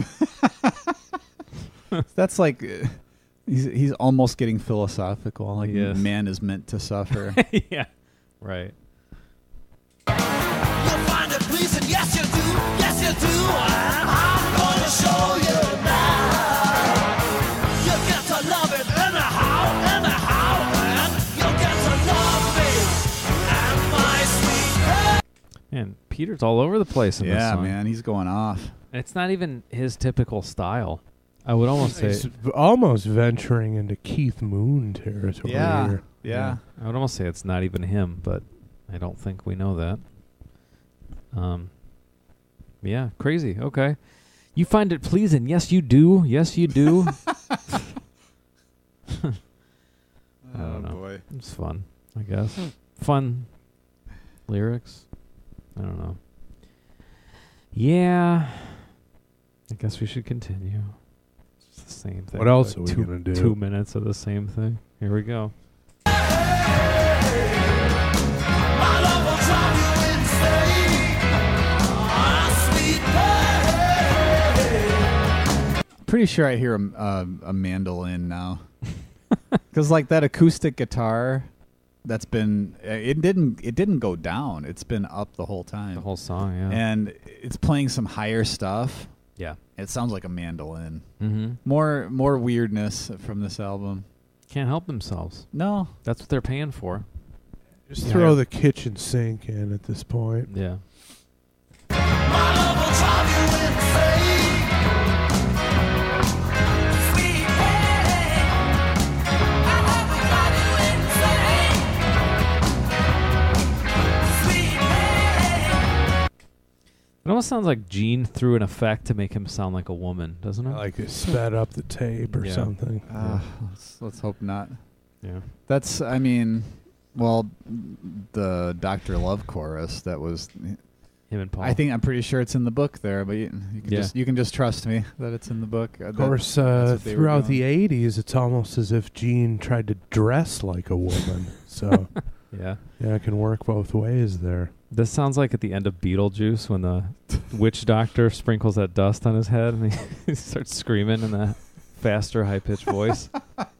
That's like uh, he's he's almost getting philosophical. Like Yes. man is meant to suffer. Yeah. Right. You'll find it pleasing, yes you do, yes you do, and I'm gonna show you now. You get to love it anyhow, anyhow, and you'll get to love me and my sweet. Man, Peter's all over the place in this Yeah, song. man, he's going off. And it's not even his typical style. I would almost say It's almost venturing into Keith Moon territory Yeah, here. yeah. I would almost say it's not even him, but I don't think we know that. Um, yeah, crazy. Okay. You find it pleasing. Yes, you do. Yes, you do. I don't know. boy. It's fun, I guess. Fun lyrics. I don't know. Yeah. I guess we should continue. It's the same thing. What else like are we two, gonna do? Two minutes of the same thing. Here we go. My love will drive you insane. Ah, sweet babe. Pretty sure I hear a, uh, a mandolin now. Because like that acoustic guitar, that's been uh, it didn't it didn't go down. It's been up the whole time. The whole song, yeah. And it's playing some higher stuff. yeah. It sounds like a mandolin. Mm-hmm. More more weirdness from this album. Can't help themselves. No. That's what they're paying for. Just Yeah. throw the kitchen sink in at this point. Yeah. My love will drive you insane. Sweet babe. My love will drive you insane. Sweet babe. It almost sounds like Gene threw an effect to make him sound like a woman, doesn't it? Like it sped up the tape or Yeah. something. Uh, let's, let's hope not. Yeah. That's I mean, well, the Doctor Love chorus that was Him and Paul. I think I'm pretty sure it's in the book there, but you, you can Yeah. just you can just trust me that it's in the book. Uh, Of that- course, that's uh, what they were throughout doing. the eighties, it's almost as if Gene tried to dress like a woman. So, yeah. yeah, it can work both ways there. This sounds like at the end of Beetlejuice when the witch doctor sprinkles that dust on his head and he, he starts screaming in that faster, high-pitched voice.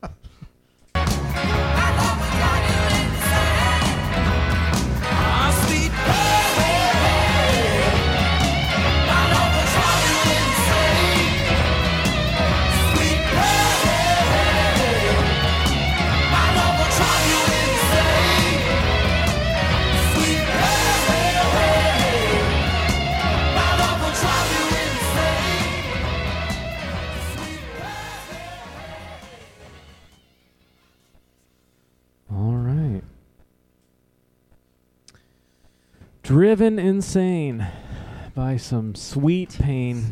All right. Driven Insane by some Sweet Pain.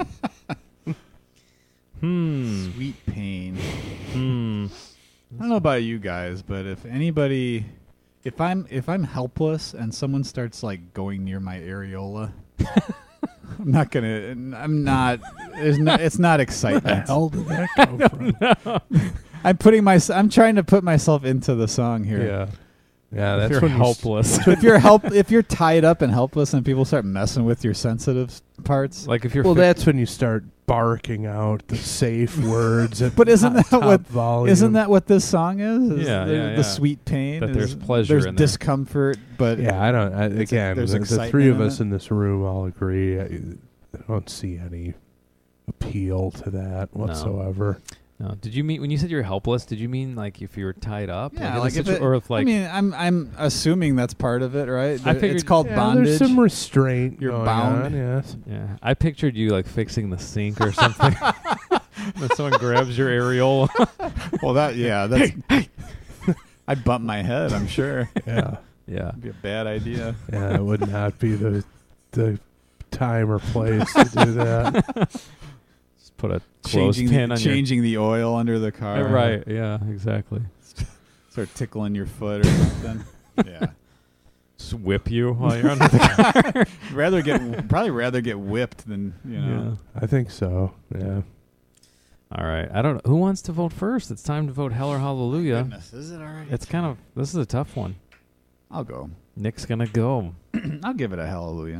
hmm. Sweet Pain. Hmm. I don't know about you guys, but if anybody, if I'm if I'm helpless and someone starts like going near my areola, I'm not gonna. I'm not. It's not. It's not Where the excitement. hell did that come from? I'm putting my. I'm trying to put myself into the song here. Yeah. Yeah, If that's you're when you s- helpless. So if you're help, if you're tied up and helpless, and people start messing with your sensitive s- parts, like if you're Well, fi- that's when you start barking out the safe words. At But isn't top- that what- top volume. isn't that what this song is? Is Yeah, the, yeah, the yeah. sweet pain. That is- there's pleasure There's in there. discomfort, but Yeah, I don't. I, It's a- again, there's the, the excitement three of in us it. in this room all agree. I, I don't see any appeal to that whatsoever. No. Did you mean when you said you're helpless? Did you mean like if you were tied up? Yeah, in a like if situ- it- or if like I mean, I'm I'm assuming that's part of it, right? I There- figured- it's called Yeah, bondage. there's some restraint. You're going bound. on, yes. yeah, I pictured you like fixing the sink or something. When someone grabs your areola. well, that yeah, that's. I bump my head. I'm sure. Yeah, yeah. It'd be a bad idea. yeah. It would not be the the time or place to do that. Just put a Changing clothespin the, on changing the oil under the your car. Uh, right. Yeah, exactly. Start tickling your foot or something. yeah. Just whip you while you're under the car. Rather get probably rather get whipped than you know. I think so. Yeah. All right. I don't know. Who wants to vote first? It's time to vote Hell or Hallelujah. Goodness, is it already? It's kind of, this is a tough one. I'll go. Nick's going to go. I'll give it a hallelujah.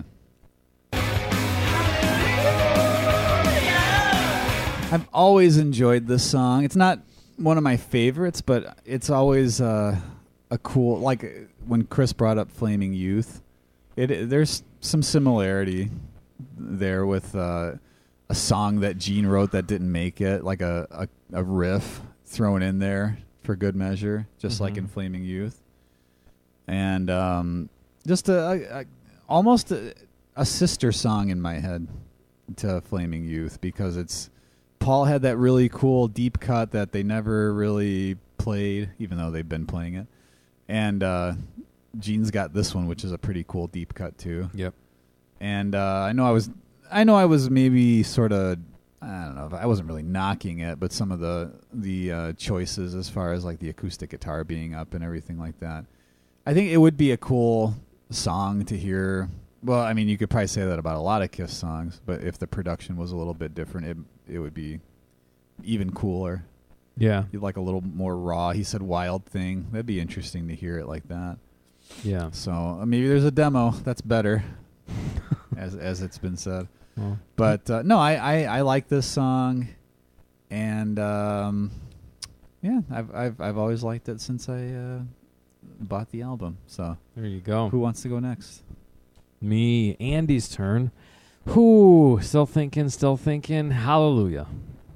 I've always enjoyed this song. It's not one of my favorites, but it's always uh, a cool. Like uh, when Chris brought up "Flaming Youth," it, it there's some similarity there with uh, a song that Gene wrote that didn't make it, like a a, a riff thrown in there for good measure, just like Mhm. in "Flaming Youth," and um, just a, a, a almost a, a sister song in my head to "Flaming Youth" because it's. Paul had that really cool deep cut that they never really played, even though they've been playing it. And uh, Gene's got this one, which is a pretty cool deep cut too. Yep. And uh, I know I was, I know I was maybe sort of, I don't know, I wasn't really knocking it, but some of the the uh, choices as far as like the acoustic guitar being up and everything like that, I think it would be a cool song to hear. Well, I mean, you could probably say that about a lot of Kiss songs, but if the production was a little bit different, it it would be even cooler. Yeah. You'd like a little more raw. He said "Wild Thing." That'd be interesting to hear it like that. Yeah. So uh, maybe there's a demo that's better, as as it's been said. Well, But uh, no, I, I I like this song, and um, yeah, I've I've I've always liked it since I uh, bought the album. So there you go. who wants to go next? Me, Andy's turn. Whoo, still thinking, still thinking. Hallelujah.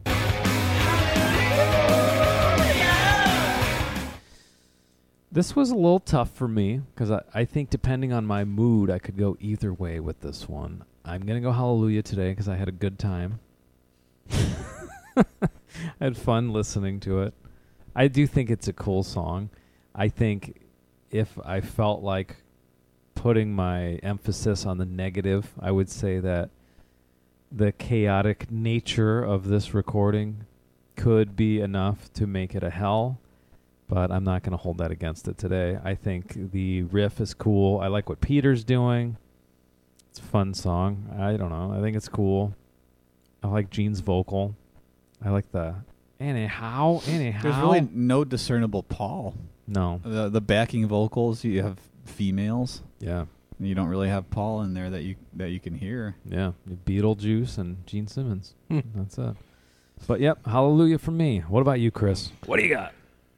This was a little tough for me because I, I think depending on my mood, I could go either way with this one. I'm going to go Hallelujah today because I had a good time. I had fun listening to it. I do think it's a cool song. I think if I felt like putting my emphasis on the negative, I would say that the chaotic nature of this recording could be enough to make it a hell, but I'm not going to hold that against it today. I think the riff is cool. I like what Peter's doing. It's a fun song. I don't know. I think it's cool. I like Gene's vocal. I like the anyhow, anyhow. There's really no discernible Paul. No. The the backing vocals, you have females. Yeah. And you don't really have Paul in there that you that you can hear. Yeah. Beetlejuice and Gene Simmons. Hmm. That's it. But yep, hallelujah from me. What about you, Chris? What do you got?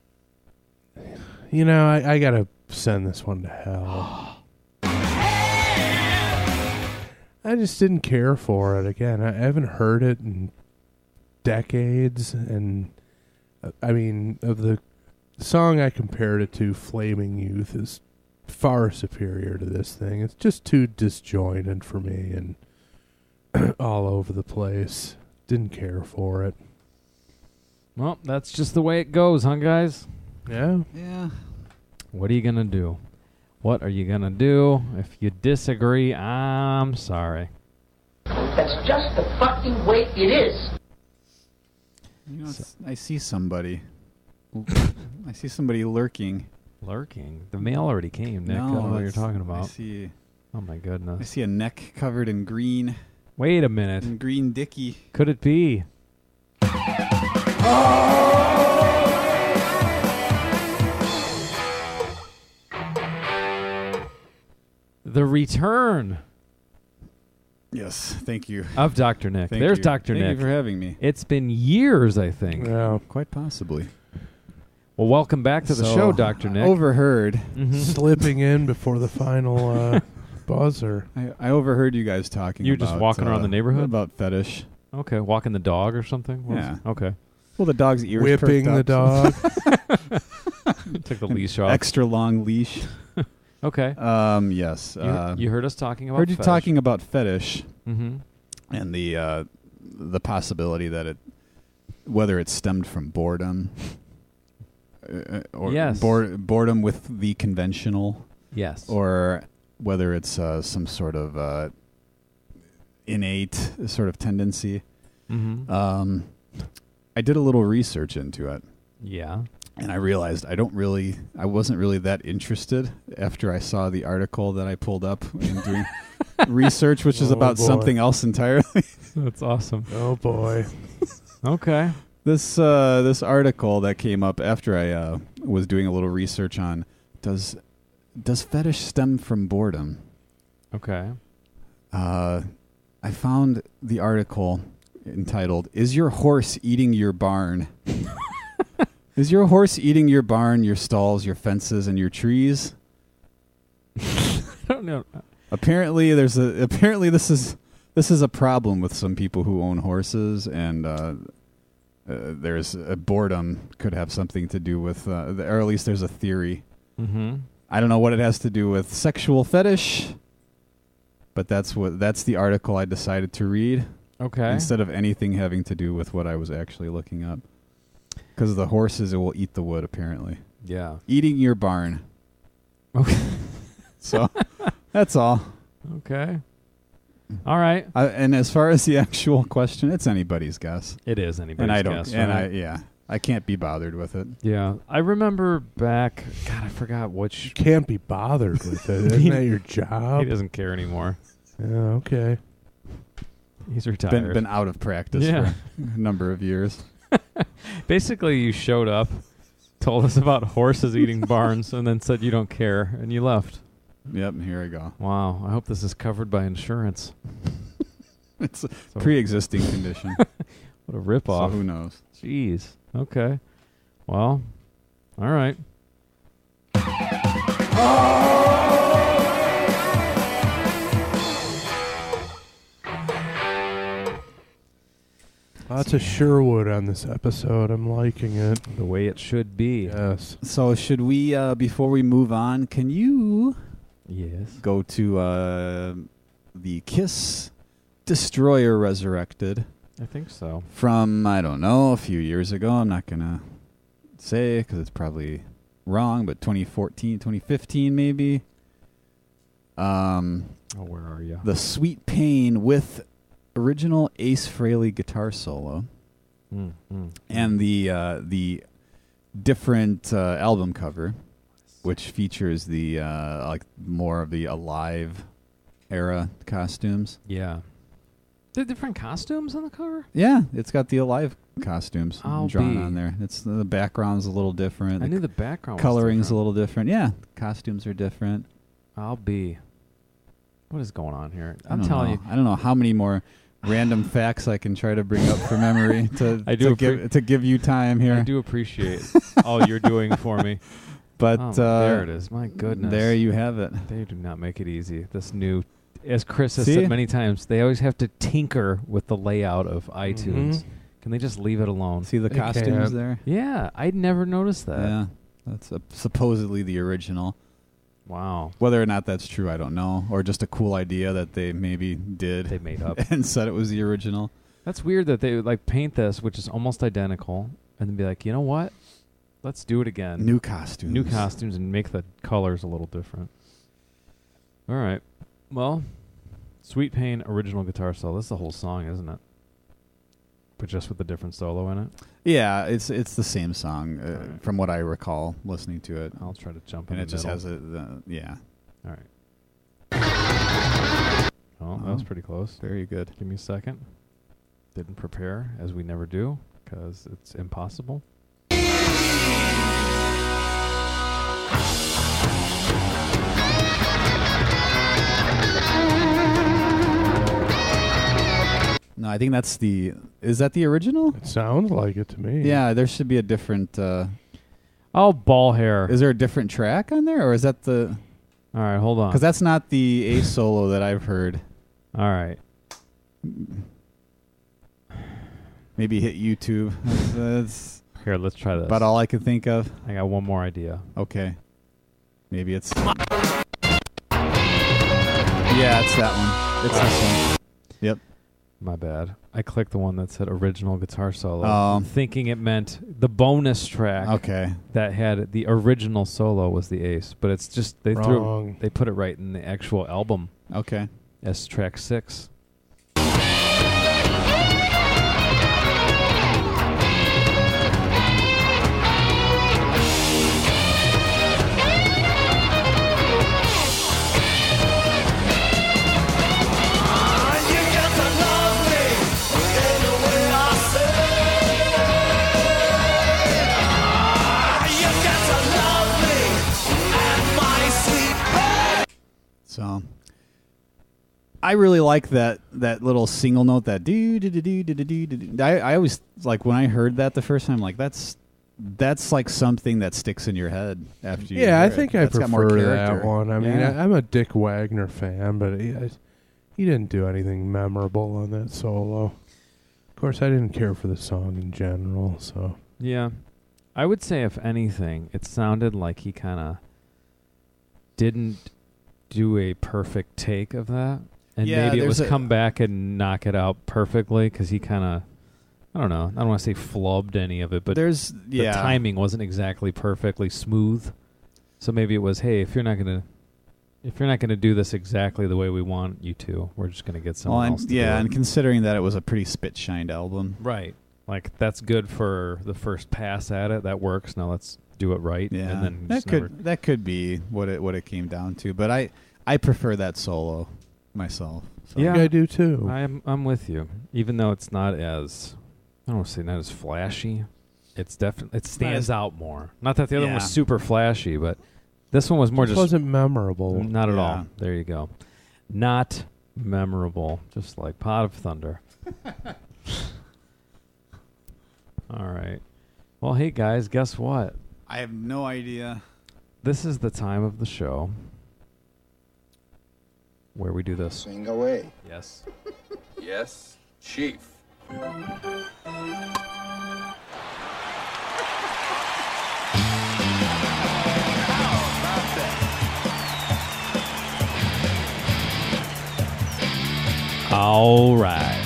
You know, I, I gotta send this one to hell. I just didn't care for it. Again, I haven't heard it in decades, and uh, I mean, of the song I compared it to, "Flaming Youth," is far superior to this thing. It's just too disjointed for me and all over the place. Didn't care for it. Well, that's just the way it goes, huh, guys? Yeah. Yeah. What are you going to do? What are you going to do? If you disagree, I'm sorry. That's just the fucking way it is. You know, it's, I see somebody. I see somebody lurking. Lurking? The mail already came, Nick. I don't know what you're that's- talking I about. see. Oh, my I goodness. see a neck covered in green. Wait a minute. In green dicky. Could it be? The return Yes, thank you. of Doctor Nick. Thank There's you. Doctor Thank Nick. you for having me. It's been years, I think. Yeah. Quite possibly. Well, welcome back to the So, show, Doctor Nick. Overheard. Mhm. Slipping in before the final uh, buzzer. I, I overheard you guys talking. You're just about, walking around uh, the neighborhood? about fetish. Okay, walking the dog or something? What was Yeah. it? Okay. Well, the dog's ears Whipping perked the up. dog. Took the leash off. Extra long leash. Okay. Um. Yes. You, uh, you heard us talking about heard you fetish. talking about fetish Mm-hmm. and the uh, the possibility that it, whether it stemmed from boredom, uh, or Yes. bore- boredom with the conventional, Yes. or whether it's uh, some sort of uh, innate sort of tendency. Mm-hmm. Um, I did a little research into it, yeah. and I realized I don't really, I wasn't really that interested after I saw the article that I pulled up in doing research, which is Oh, about boy. something else entirely. That's awesome. Oh boy. Okay. This uh, this article that came up after I uh, was doing a little research on does does fetish stem from boredom? Okay. Uh, I found the article entitled "Is Your Horse Eating Your Barn?" Is your horse eating your barn, your stalls, your fences, and your trees? I don't know. Apparently, there's a apparently this is this is a problem with some people who own horses, and uh, uh, there's a boredom could have something to do with, uh, the, or at least there's a theory. Mm-hmm. I don't know what it has to do with sexual fetish, but that's what that's the article I decided to read Okay. instead of anything having to do with what I was actually looking up. Because the horses, it will eat the wood. Apparently, Yeah. eating your barn. Okay. So that's all. Okay. All right. Uh, and as far as the actual question, it's anybody's guess. It is anybody's and I don't, guess, and I right? yeah, I can't be bothered with it. Yeah. I remember back. God, I forgot You which. can't be bothered with it. Isn't that your job? He doesn't care anymore. Yeah, okay. He's retired. Been been out of practice Yeah. for a number of years. Basically, you showed up, told us about horses eating barns, and then said you don't care, and you left. Yep, here I go. Wow. I hope this is covered by insurance. It's a So- pre-existing condition. What a So ripoff. who knows? Jeez. Okay. Well, all right. Lots of Sherwood on this episode. I'm liking it. The way it should be. Yes. So should we, uh, before we move on, can you Yes. go to uh, the Kiss Destroyer Resurrected I think so. from, I don't know, a few years ago. I'm not going to say because it's probably wrong, but twenty fourteen, twenty fifteen maybe. Um, Oh, where are you? The Sweet Pain with original Ace Frehley guitar solo Mm, mm. and the uh, the different uh, album cover, which features the uh, like more of the alive era costumes. Yeah. There are different costumes on the cover? Yeah, it's got the Alive costumes I'll drawn be. on there. It's the background's a little different. I the knew the background was coloring's a different. little different. Yeah, costumes are different. I'll be. What is going on here? I I'm don't telling know. you. I don't know how many more random facts I can try to bring up for memory to I do to, give, appre- to give you time here. I do appreciate all you're doing for me. But Oh, uh, there it is. My goodness. there you have it. They do not make it easy. This new, as Chris has See? said many times, they always have to tinker with the layout of iTunes. Mhm. Can they just leave it alone? See the They costumes can't. there? Yeah, I'd never noticed that. Yeah, that's uh supposedly the original. Wow. Whether or not that's true, I don't know, or just a cool idea that they maybe did They made up. and said it was the original. That's weird that they would like paint this, which is almost identical, and then be like, you know what? Let's do it again. New costumes. New costumes and make the colors a little different. All right. Well, Sweet Pain original guitar solo. This is the whole song, isn't it? But just with a different solo in it. Yeah, it's it's the same song uh, Alright. from what I recall listening to it, I'll try to jump in and the it just middle. has a the, yeah, All right. Oh, that was Oh. pretty close. very good. Give me a second. Didn't prepare, as we never do, because it's impossible. No, I think that's the. Is that the original? It sounds like it to me. Yeah, there should be a different. Uh, Oh, ball hair. is there a different track on there, or is that the? All right, hold on. Because that's not the A solo that I've heard. All right. Maybe hit YouTube. That's, that's Here, let's try this. about all I could think of. I got one more idea. Okay, maybe it's. Yeah, it's that one. It's this one. Yep. My bad. I clicked the one that said original guitar solo, Um, thinking it meant the bonus track Okay. that had the original solo was the Ace, but it's just they threw Wrong. they put it right in the actual album Okay. as track six. So, I really like that that little single note that do do do do do do do. do. I I always like when I heard that the first time, like that's that's like something that sticks in your head after you. Yeah, I hear it. think I That's got more prefer that character. one. I mean, Yeah. I, I'm a Dick Wagner fan, but he, I, he didn't do anything memorable on that solo. Of course, I didn't care for the song in general, so Yeah, I would say if anything, it sounded like he kind of didn't do a perfect take of that, and Yeah, maybe it there's was a- come back and knock it out perfectly because he kind of, I don't know, I don't want to say flubbed any of it, but there's the yeah timing wasn't exactly perfectly smooth. So maybe it was, hey, if you're not gonna, if you're not gonna do this exactly the way we want you to, we're just gonna get Well, someone and, else to yeah, do and it. considering that it was a pretty spit shined album. Right, like that's good for the first pass at it. That works. Now let's do it right. Yeah, and then that just could never- that could be what it what it came down to. But I I prefer that solo myself. So. Yeah. I think I do too. I'm I'm with you. Even though it's not as, I don't want to say not as flashy, it's definitely it stands as- out more. Not that the other one was Yeah. super flashy, but this one was more it just wasn't memorable. not at Yeah. all. There you go. Not memorable, just like Pot of Thunder. All right. Well, hey guys, guess what? I have no idea. This is the time of the show where we do this. Sing away. Yes. Yes, Chief. All right.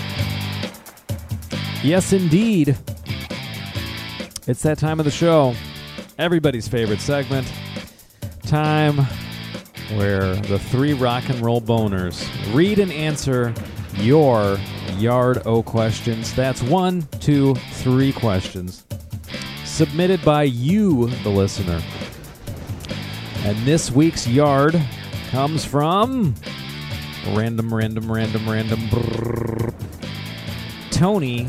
Yes, indeed. It's that time of the show. Everybody's favorite segment. Time where the three rock and roll boners read and answer your Yard O questions. That's one, two, three questions submitted by you, the listener. And this week's Yard comes from Random, random, random, random. Brrr. Tony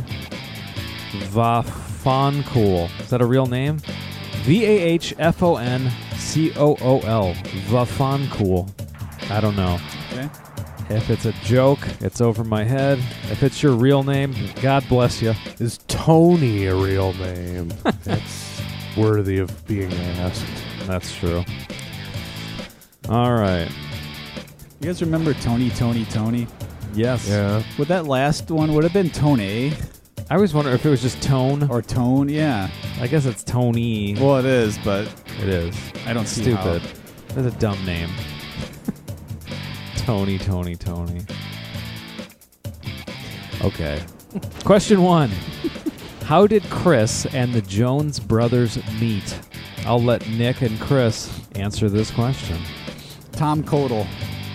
Vafoncool. Is that a real name? V A H F O N C O O L. Vafoncool. I don't know. Okay. If it's a joke, it's over my head. If it's your real name, God bless you. Is Tony a real name? That's worthy of being asked. That's true. All right. You guys remember Tony, Tony, Tony? Yes. Yeah. Would that last one would have been Tone I always wonder if it was just Tone. or Tone? Yeah. I guess it's Tony. Well, it is, but It is. I don't see Stupid. That's a dumb name. Tony, Tony, Tony. Okay. Question one. How did Chris and the Jones brothers meet? I'll let Nick and Chris answer this question. Tom Codal.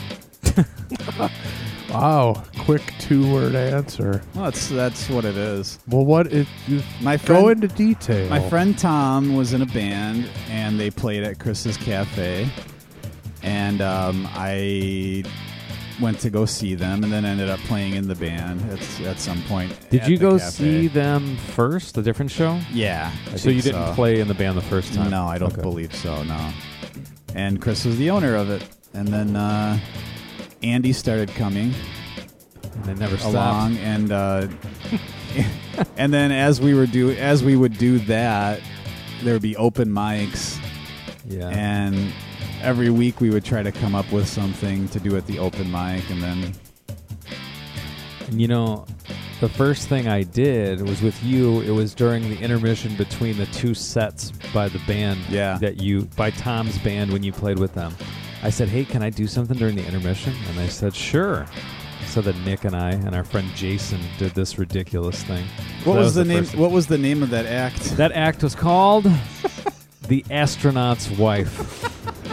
Wow. Quick two-word answer. Well, that's that's what it is. Well, what it? You My go friend, into detail. my friend Tom was in a band, and they played at Chris's Cafe, and um, I went to go see them, and then ended up playing in the band at, at some point. Did at you the go cafe. see them first, a different show? Yeah. I So you think didn't so. play in the band the first time? No, I don't Okay. believe so, no. And Chris was the owner of it. And then uh, Andy started coming And they never stopped. along, and uh, and then as we were do as we would do that, there would be open mics, Yeah. and every week we would try to come up with something to do at the open mic, and then And you know, the first thing I did was with you. It was during the intermission between the two sets by the band. Yeah. That you by Tom's band when you played with them. I said, "Hey, can I do something during the intermission?" And they said, "Sure." So that Nick and I and our friend Jason did this ridiculous thing. So what that was, the, name? first- What was the name of that act? That act was called "The Astronaut's Wife."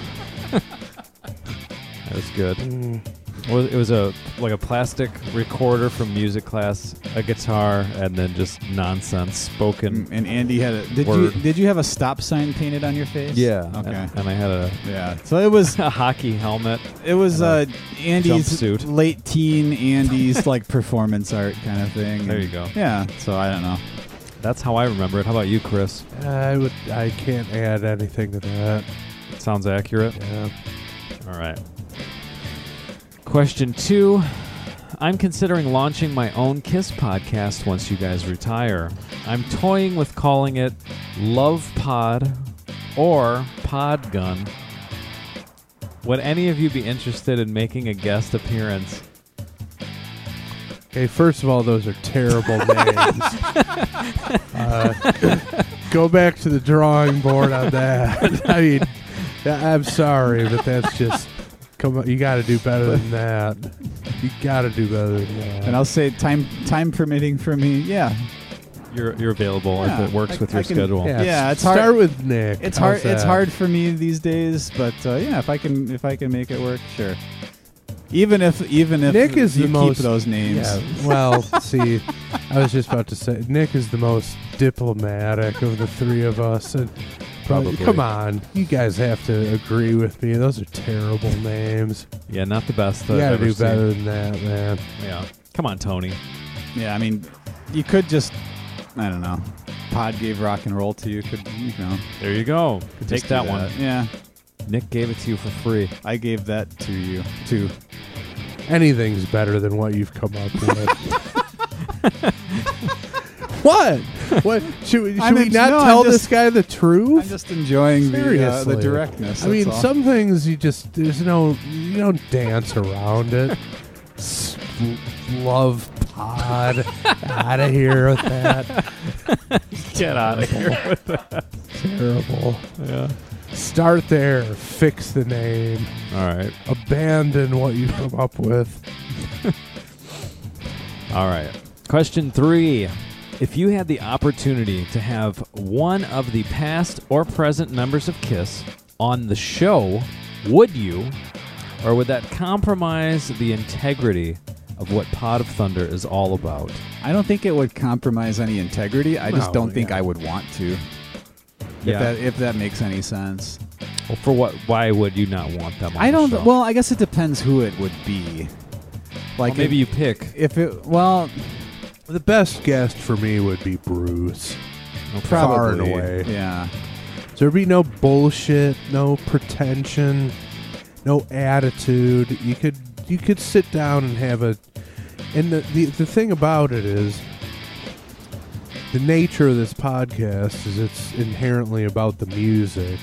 That was good. Mm. Well, it was a like a plastic recorder from music class, a guitar, and then just nonsense spoken. And Andy had a. Did Word. you did you have a stop sign painted on your face? Yeah. Okay. And, and I had a, Yeah. So it was a hockey helmet. it was uh, and Andy's jumpsuit. late teen Andy's like performance art kind of thing. There And- you go. Yeah. So I don't know. That's how I remember it. How about you, Chris? I would. I can't add anything to that. Sounds accurate. Yeah. All right. Question two. I'm considering launching my own KISS podcast once you guys retire. I'm toying with calling it Love Pod or Pod Gun. Would any of you be interested in making a guest appearance? Okay. First of all, those are terrible names. uh, go back to the drawing board on that. I mean, I'm sorry, but that's just. Come on, you got to do better than that. You got to do better than that. And I'll say time time permitting for me. Yeah. You're you're available Yeah, if it works I- with I your can- schedule. yeah, Yeah, it's start hard- with Nick. It's How's hard. It's that? hard for me these days, but uh, yeah, if I can if I can make it work, sure. Even if even if Nick is you the keep most those names. Yeah, well, see, I was just about to say Nick is the most diplomatic of the three of us, and Probably. come on, you guys have to agree with me. Those are terrible names. Yeah, not the best. You I've got to ever do seen. better than that, man. Yeah. Come on, Tony. Yeah, I mean, you could just, I don't know. Pod gave rock and roll to you. Could you know? There you go. could Take just do that one. Yeah, Nick gave it to you for free. I gave that to you too. Anything's better than what you've come up with. What? What? Should, we- should I'm we in- not no, I'm tell just- this guy the truth? I'm just enjoying the uh, Seriously. the directness. I mean, that's all. some things you just there's no you don't dance around it. S- love pod out of here with that. Get out of here with that. Terrible. Yeah. Start there. Fix the name. All right. Abandon what you come up with. All right. Question three. If you had the opportunity to have one of the past or present members of KISS on the show, would you? Or would that compromise the integrity of what Pod of Thunder is all about? I don't think it would compromise any integrity. I just No, don't think yeah. I would want to. Yeah. If that if that makes any sense. Well, for what? Why would you not want them on I don't. the show? Well, I guess it depends who it would be. Like Well, maybe if, you pick. if it well, The best guest for me would be Bruce. Okay. Far and probably away. Yeah. There'd be no bullshit, no pretension, no attitude. You could you could sit down and have a. And the the, the thing about it is, the nature of this podcast is it's inherently about the music.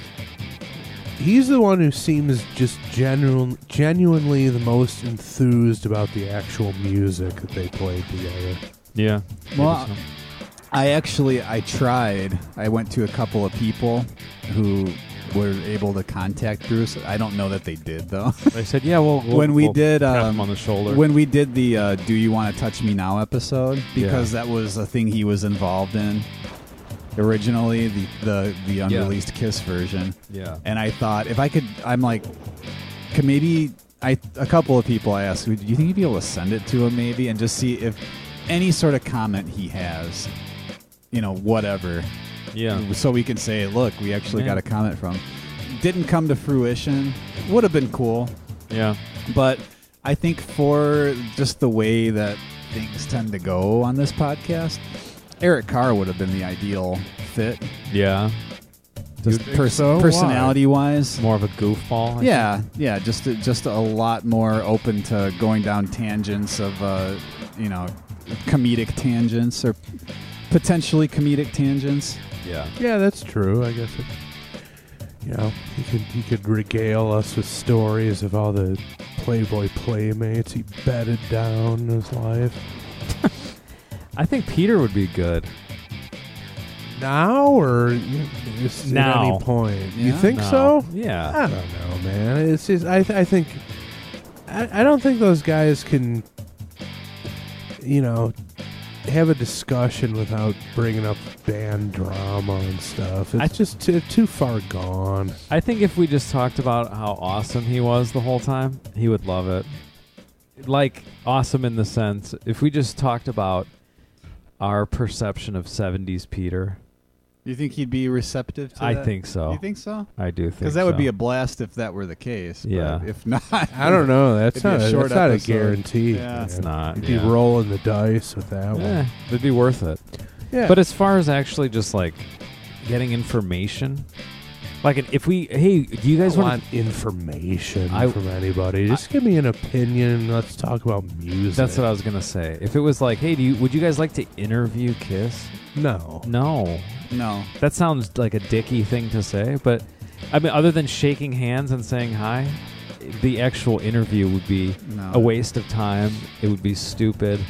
He's the one who seems just genuine, genuinely the most enthused about the actual music that they played together. Yeah. Well, Maybe so. I actually I tried. I went to a couple of people who were able to contact Bruce. I don't know that they did though. They said, yeah, well, we'll when we we'll did tap um, him on the shoulder. when we did the uh, "Do You Want to Touch Me Now" episode, because that was a thing he was involved in originally, the the, the unreleased Kiss version. yeah. And I thought if I could, I'm like, could maybe I a couple of people I asked, do you think you'd be able to send it to him maybe and just see if any sort of comment he has, you know, whatever. Yeah. So we can say, look, we actually Yeah. got a comment from. Didn't come to fruition. Would have been cool. Yeah. But I think for just the way that things tend to go on this podcast, Eric Carr would have been the ideal fit. Yeah. Just think so? personality-wise. more of a goofball. I Yeah, yeah, just a, just a lot more open to going down tangents of, uh, you know, comedic tangents or potentially comedic tangents. think. Yeah. Yeah, that's true. I guess it, you know, he could he could regale us with stories of all the Playboy playmates he bedded down in his life. I think Peter would be good. Now or just Now. at any point? You Yeah? think No. so? Yeah. I don't know, man. It's just I th- I think I, I don't think those guys can, you know, have a discussion without bringing up band drama and stuff. It's I- just too, too far gone. I think if we just talked about how awesome he was the whole time, he would love it. Like, awesome in the sense, if we just talked about our perception of seventies Peter, You think he'd be receptive to I that? think so. You think so? I do think Because that would so. be a blast if that were the case. but Yeah. If not, I don't know. That's It'd be not a a, short that's not a episode. guarantee. Yeah. man. It's not, You'd yeah. be rolling the dice with that Eh, one. it'd be worth it. Yeah. But as far as actually just like getting information, like an- if we, hey, do you I guys don't want? want information I- from anybody. Just give me an opinion. Let's talk about music. That's what I was gonna say. If it was like, hey, do you would you guys like to interview Kiss? No. No, no. that sounds like a dicky thing to say. But I mean, other than shaking hands and saying hi, the actual interview would be No. a waste of time. It would be stupid.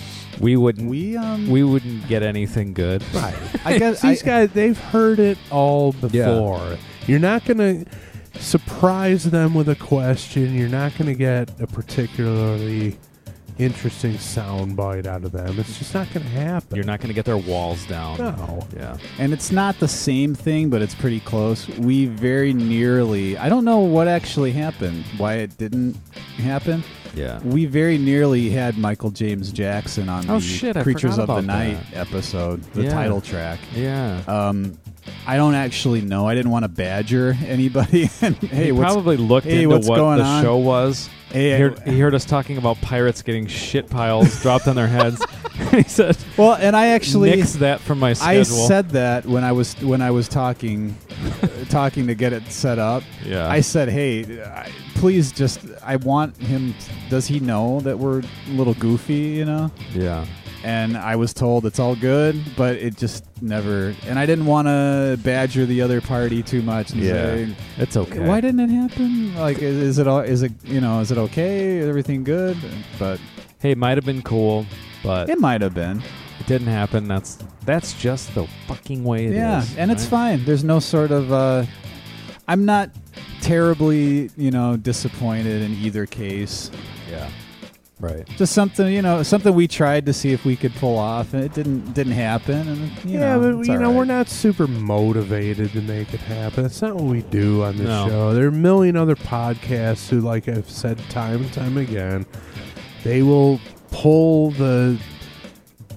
We wouldn't. We um. we wouldn't get anything good. Right. I guess These I- guys, they've heard it all before. You're not going to surprise them with a question. You're not going to get a particularly interesting soundbite out of them. It's just not going to happen. You're not going to get their walls down. No. Yeah. And it's not the same thing, but it's pretty close. We very nearly, I don't know what actually happened, why it didn't happen. Yeah. We very nearly had Michael James Jackson on Oh, the shit, I Creatures forgot of the about Night that. episode, the Yeah. title track. Yeah. Um, I don't actually know. I didn't want to badger anybody. and, hey, he what's, probably looked hey, into what's what going the on? show was. Hey, he, heard, he heard us talking about pirates getting shit piles dropped on their heads. He said, well, and I actually "Nix that from my I schedule." said that when I was when I was talking uh, talking to get it set up. Yeah. I said, "Hey, I, please just I want him does he know that we're a little goofy, you know?" yeah. And I was told it's all good, but it just never and I didn't want to badger the other party too much and Yeah. say, It's okay. "Why didn't it happen? Like is, is it all is it, you know, is it okay? Is everything good?" But Hey, it might have been cool, but it might have been. it didn't happen. That's that's just the fucking way it is. yeah, and it's right? fine. There's no sort of. Uh, I'm not terribly, you know, disappointed in either case. Yeah. Right. Just something, you know, something we tried to see if we could pull off, and it didn't didn't happen. And you yeah, know, but it's you all know right. we're not super motivated to make it happen. That's not what we do on this No. show. There are a million other podcasts who, like I've said time and time again, they will pull the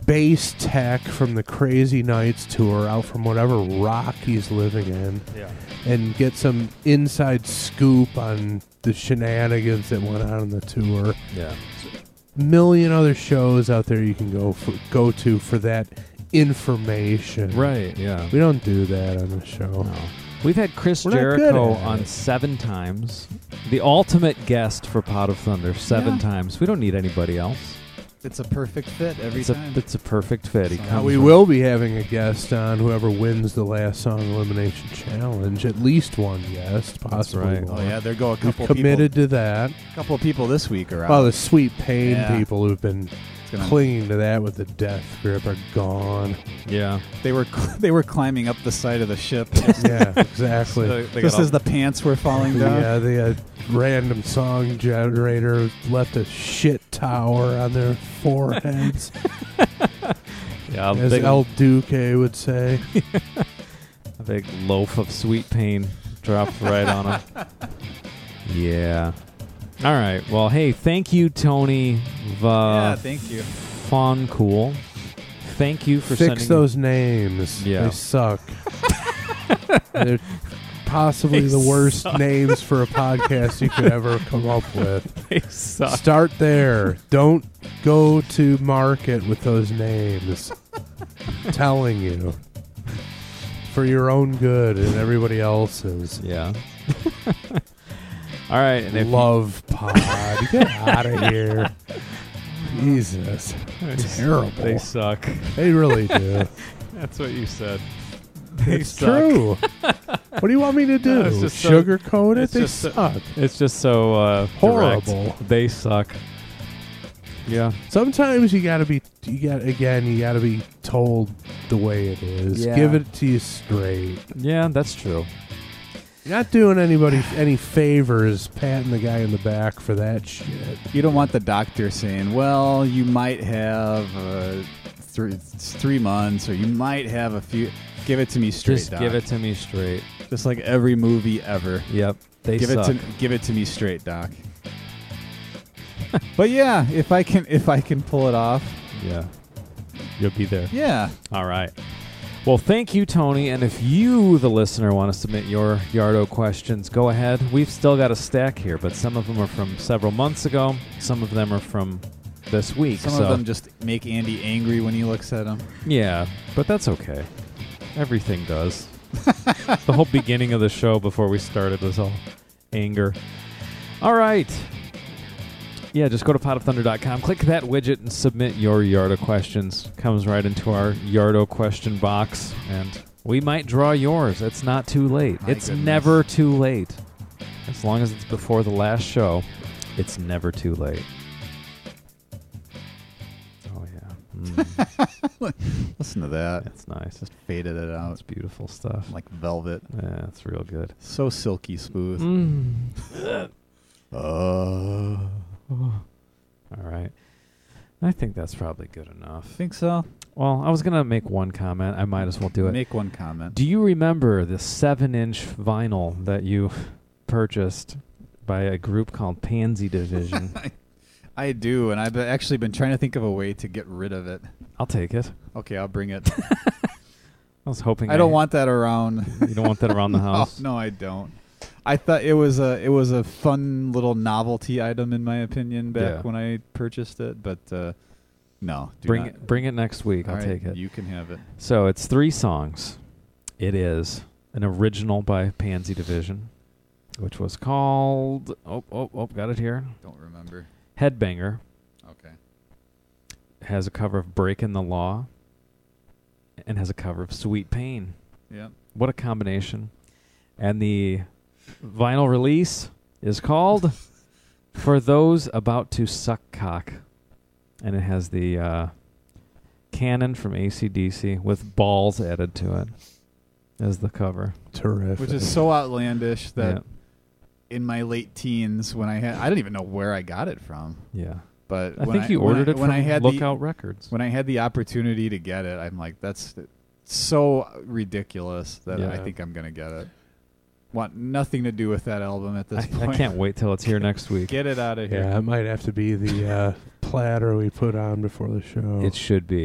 bass tech from the Crazy Nights tour out from whatever rock he's living in. Yeah. And get some inside scoop on the shenanigans that went on in the tour. Yeah. Million other shows out there you can go for, go to for that information. Right, yeah. We don't do that on the show. No. We've had Chris We're not good Jericho at on it. seven times. The ultimate guest for Pot of Thunder, seven Yeah. times. We don't need anybody else. It's a perfect fit every It's time. a, it's a perfect fit. He So- comes Now, we from- will be having a guest on whoever wins the last song elimination challenge. At least one guest, possibly right. more. oh yeah, there go a We've couple committed to that. people. A couple of people this week are out. Well, the Sweet Pain Yeah. people who've been It's gonna- clinging to that with the death grip are gone. Yeah. they were cl- they were climbing up the side of the ship Yeah, exactly. They- they just got all- as the pants were falling down. Yeah, the uh, random song generator left a shit tower on their foreheads, yeah, a as big, El Duque would say. a big loaf of sweet pain dropped right on him. Yeah. All right. Well, hey, thank you, Tony. Va Yeah, thank you. Fun cool. Thank you for Fix sending those names. Yeah. They suck. They're possibly They the worst suck. names for a podcast you could ever come up with. They suck. Start there. Don't go to market with those names. I'm telling you. For your own good and everybody else's. Yeah. All right. And if Love pod. Get out of here. Jesus. Terrible. They suck. They really do. That's what you said. They It's suck. true. What do you want me to do? No, it's just so- Sugarcoat it? it's They just so- suck. It's just so uh, direct. Horrible. They suck. Yeah. Sometimes you gotta be, you got again, you gotta be told the way it is. Yeah. Give it to you straight. Yeah, that's true. You're not doing anybody any favors patting the guy in the back for that shit. You don't want the doctor saying, "Well, you might have uh, three three months, or you might have a few." Give it to me straight, Just Doc. give it to me straight. Just like every movie ever. Yep. They give suck. it to give it to me straight, Doc. But yeah, if I can if I can pull it off, Yeah. You'll be there. yeah. All right. Well, thank you, Tony. And if you, the listener, want to submit your Yardo questions, go ahead. We've still got a stack here, but some of them are from several months ago. Some of them are from this week. Some so of them just make Andy angry when he looks at them. yeah, but that's okay. Everything does. The whole beginning of the show before we started was all anger. All right. Yeah, just go to pot of thunder dot com, click that widget, and submit your Yardo questions. Comes right into our Yardo question box, and we might draw yours. It's not too late. My it's goodness. never too late. As long as it's before the last show, it's never too late. Oh, yeah. Mm, Listen to that. that's nice. Just faded it out That's beautiful stuff. like velvet. Yeah, it's real good. So silky smooth. Mm. Uh, All right. I think that's probably good enough. think so. Well, I was going to make one comment. I might as well do it. Make one comment. Do you remember the seven-inch vinyl that you purchased by a group called Pansy Division? I do, and I've been- actually been trying to think of a way to get rid of it. I'll take it. Okay, I'll bring it. I was hoping I don't want that around. You don't want that around the house? No, no, I don't. I thought it was a it was a fun little novelty item in my opinion back Yeah. when I purchased it, but uh, no, do Bring not. it, bring it next week. All I'll right, take it. You can have it. So it's three songs. It is an original by Pansy Division, which was called, oh, oh, oh, got it here, Don't remember. Headbanger. Okay. Has a cover of Breaking the Law and has a cover of Sweet Pain. Yeah. What a combination. And the vinyl release is called For Those About to Suck Cock. And it has the uh, cannon from A C D C with balls added to it as the cover. Terrific. Which is so outlandish that Yeah. in my late teens when I had I don't even know where I got it from. Yeah. But I when think you when ordered I, it when from I had the, Lookout Records. when I had the opportunity to get it, I'm like, that's so ridiculous that I Yeah. think I'm gonna get it. Want nothing to do with that album at this I, point. I can't wait till it's here next week. Get it out of here. Yeah, it might have to be the uh, platter we put on before the show. It should be.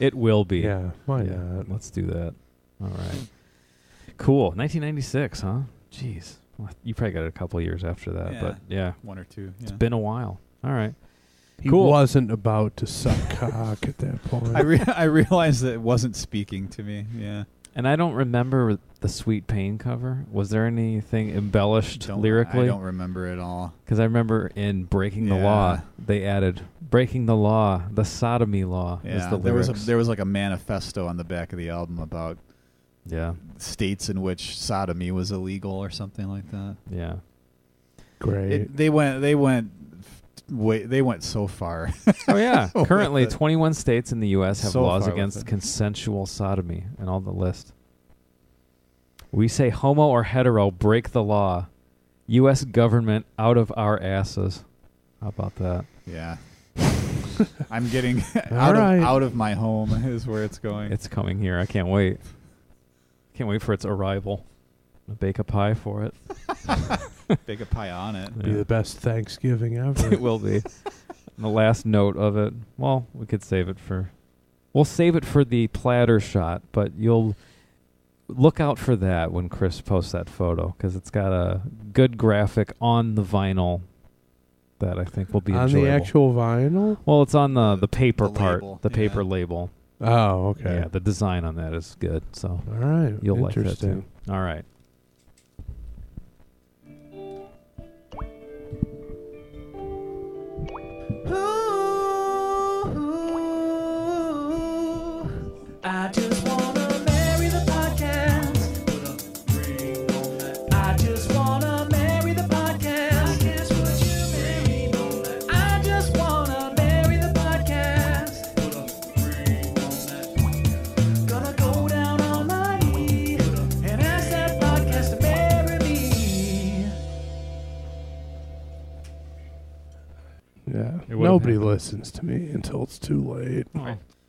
It will be. Yeah, why Yeah, not? let's do that. All right. Cool. nineteen ninety-six, huh? Jeez. Well, you probably got it a couple years after that, Yeah. but yeah, One or two. it's Yeah. been a while. All right. He Cool. wasn't about to suck cock at that point. I re- I realized that it wasn't speaking to me. Yeah. And I don't remember the Sweet Pain cover. Was there anything embellished Don't, lyrically? I don't remember it all. Because I remember in Breaking the Yeah. Law, they added "Breaking the Law," the sodomy law. Yeah. is the there was lyrics. a, there was like a manifesto on the back of the album about yeah, states in which sodomy was illegal or something like that. yeah. Great. It, they went. They went. Way, they went so far. Oh yeah. With Currently, it. twenty-one states in the U S have So laws far with against it. consensual sodomy, and all the list. We say homo or hetero break the law. U S government out of our asses. How about that? Yeah. I'm getting All out right. of out of my home is where it's going. It's coming here. I can't wait. Can't wait for its arrival. I'll bake a pie for it. Bake a pie on it. Be Yeah. the best Thanksgiving ever. It will be. And the last note of it, well, we could save it for, we'll save it for the platter shot, but you'll look out for that when Chris posts that photo, because it's got a good graphic on the vinyl that I think will be On enjoyable. the actual vinyl? Well, it's on the, the paper The part, label, the yeah. paper label. Oh, okay. Yeah, the design on that is good, so All right. you'll like that Interesting. too. All right. I just wanna marry the podcast. I just wanna marry the podcast. I just wanna marry the podcast. Gonna go down on my knee and ask that podcast to marry me. Yeah. It would've Nobody happened. listens to me until it's too late. Oh,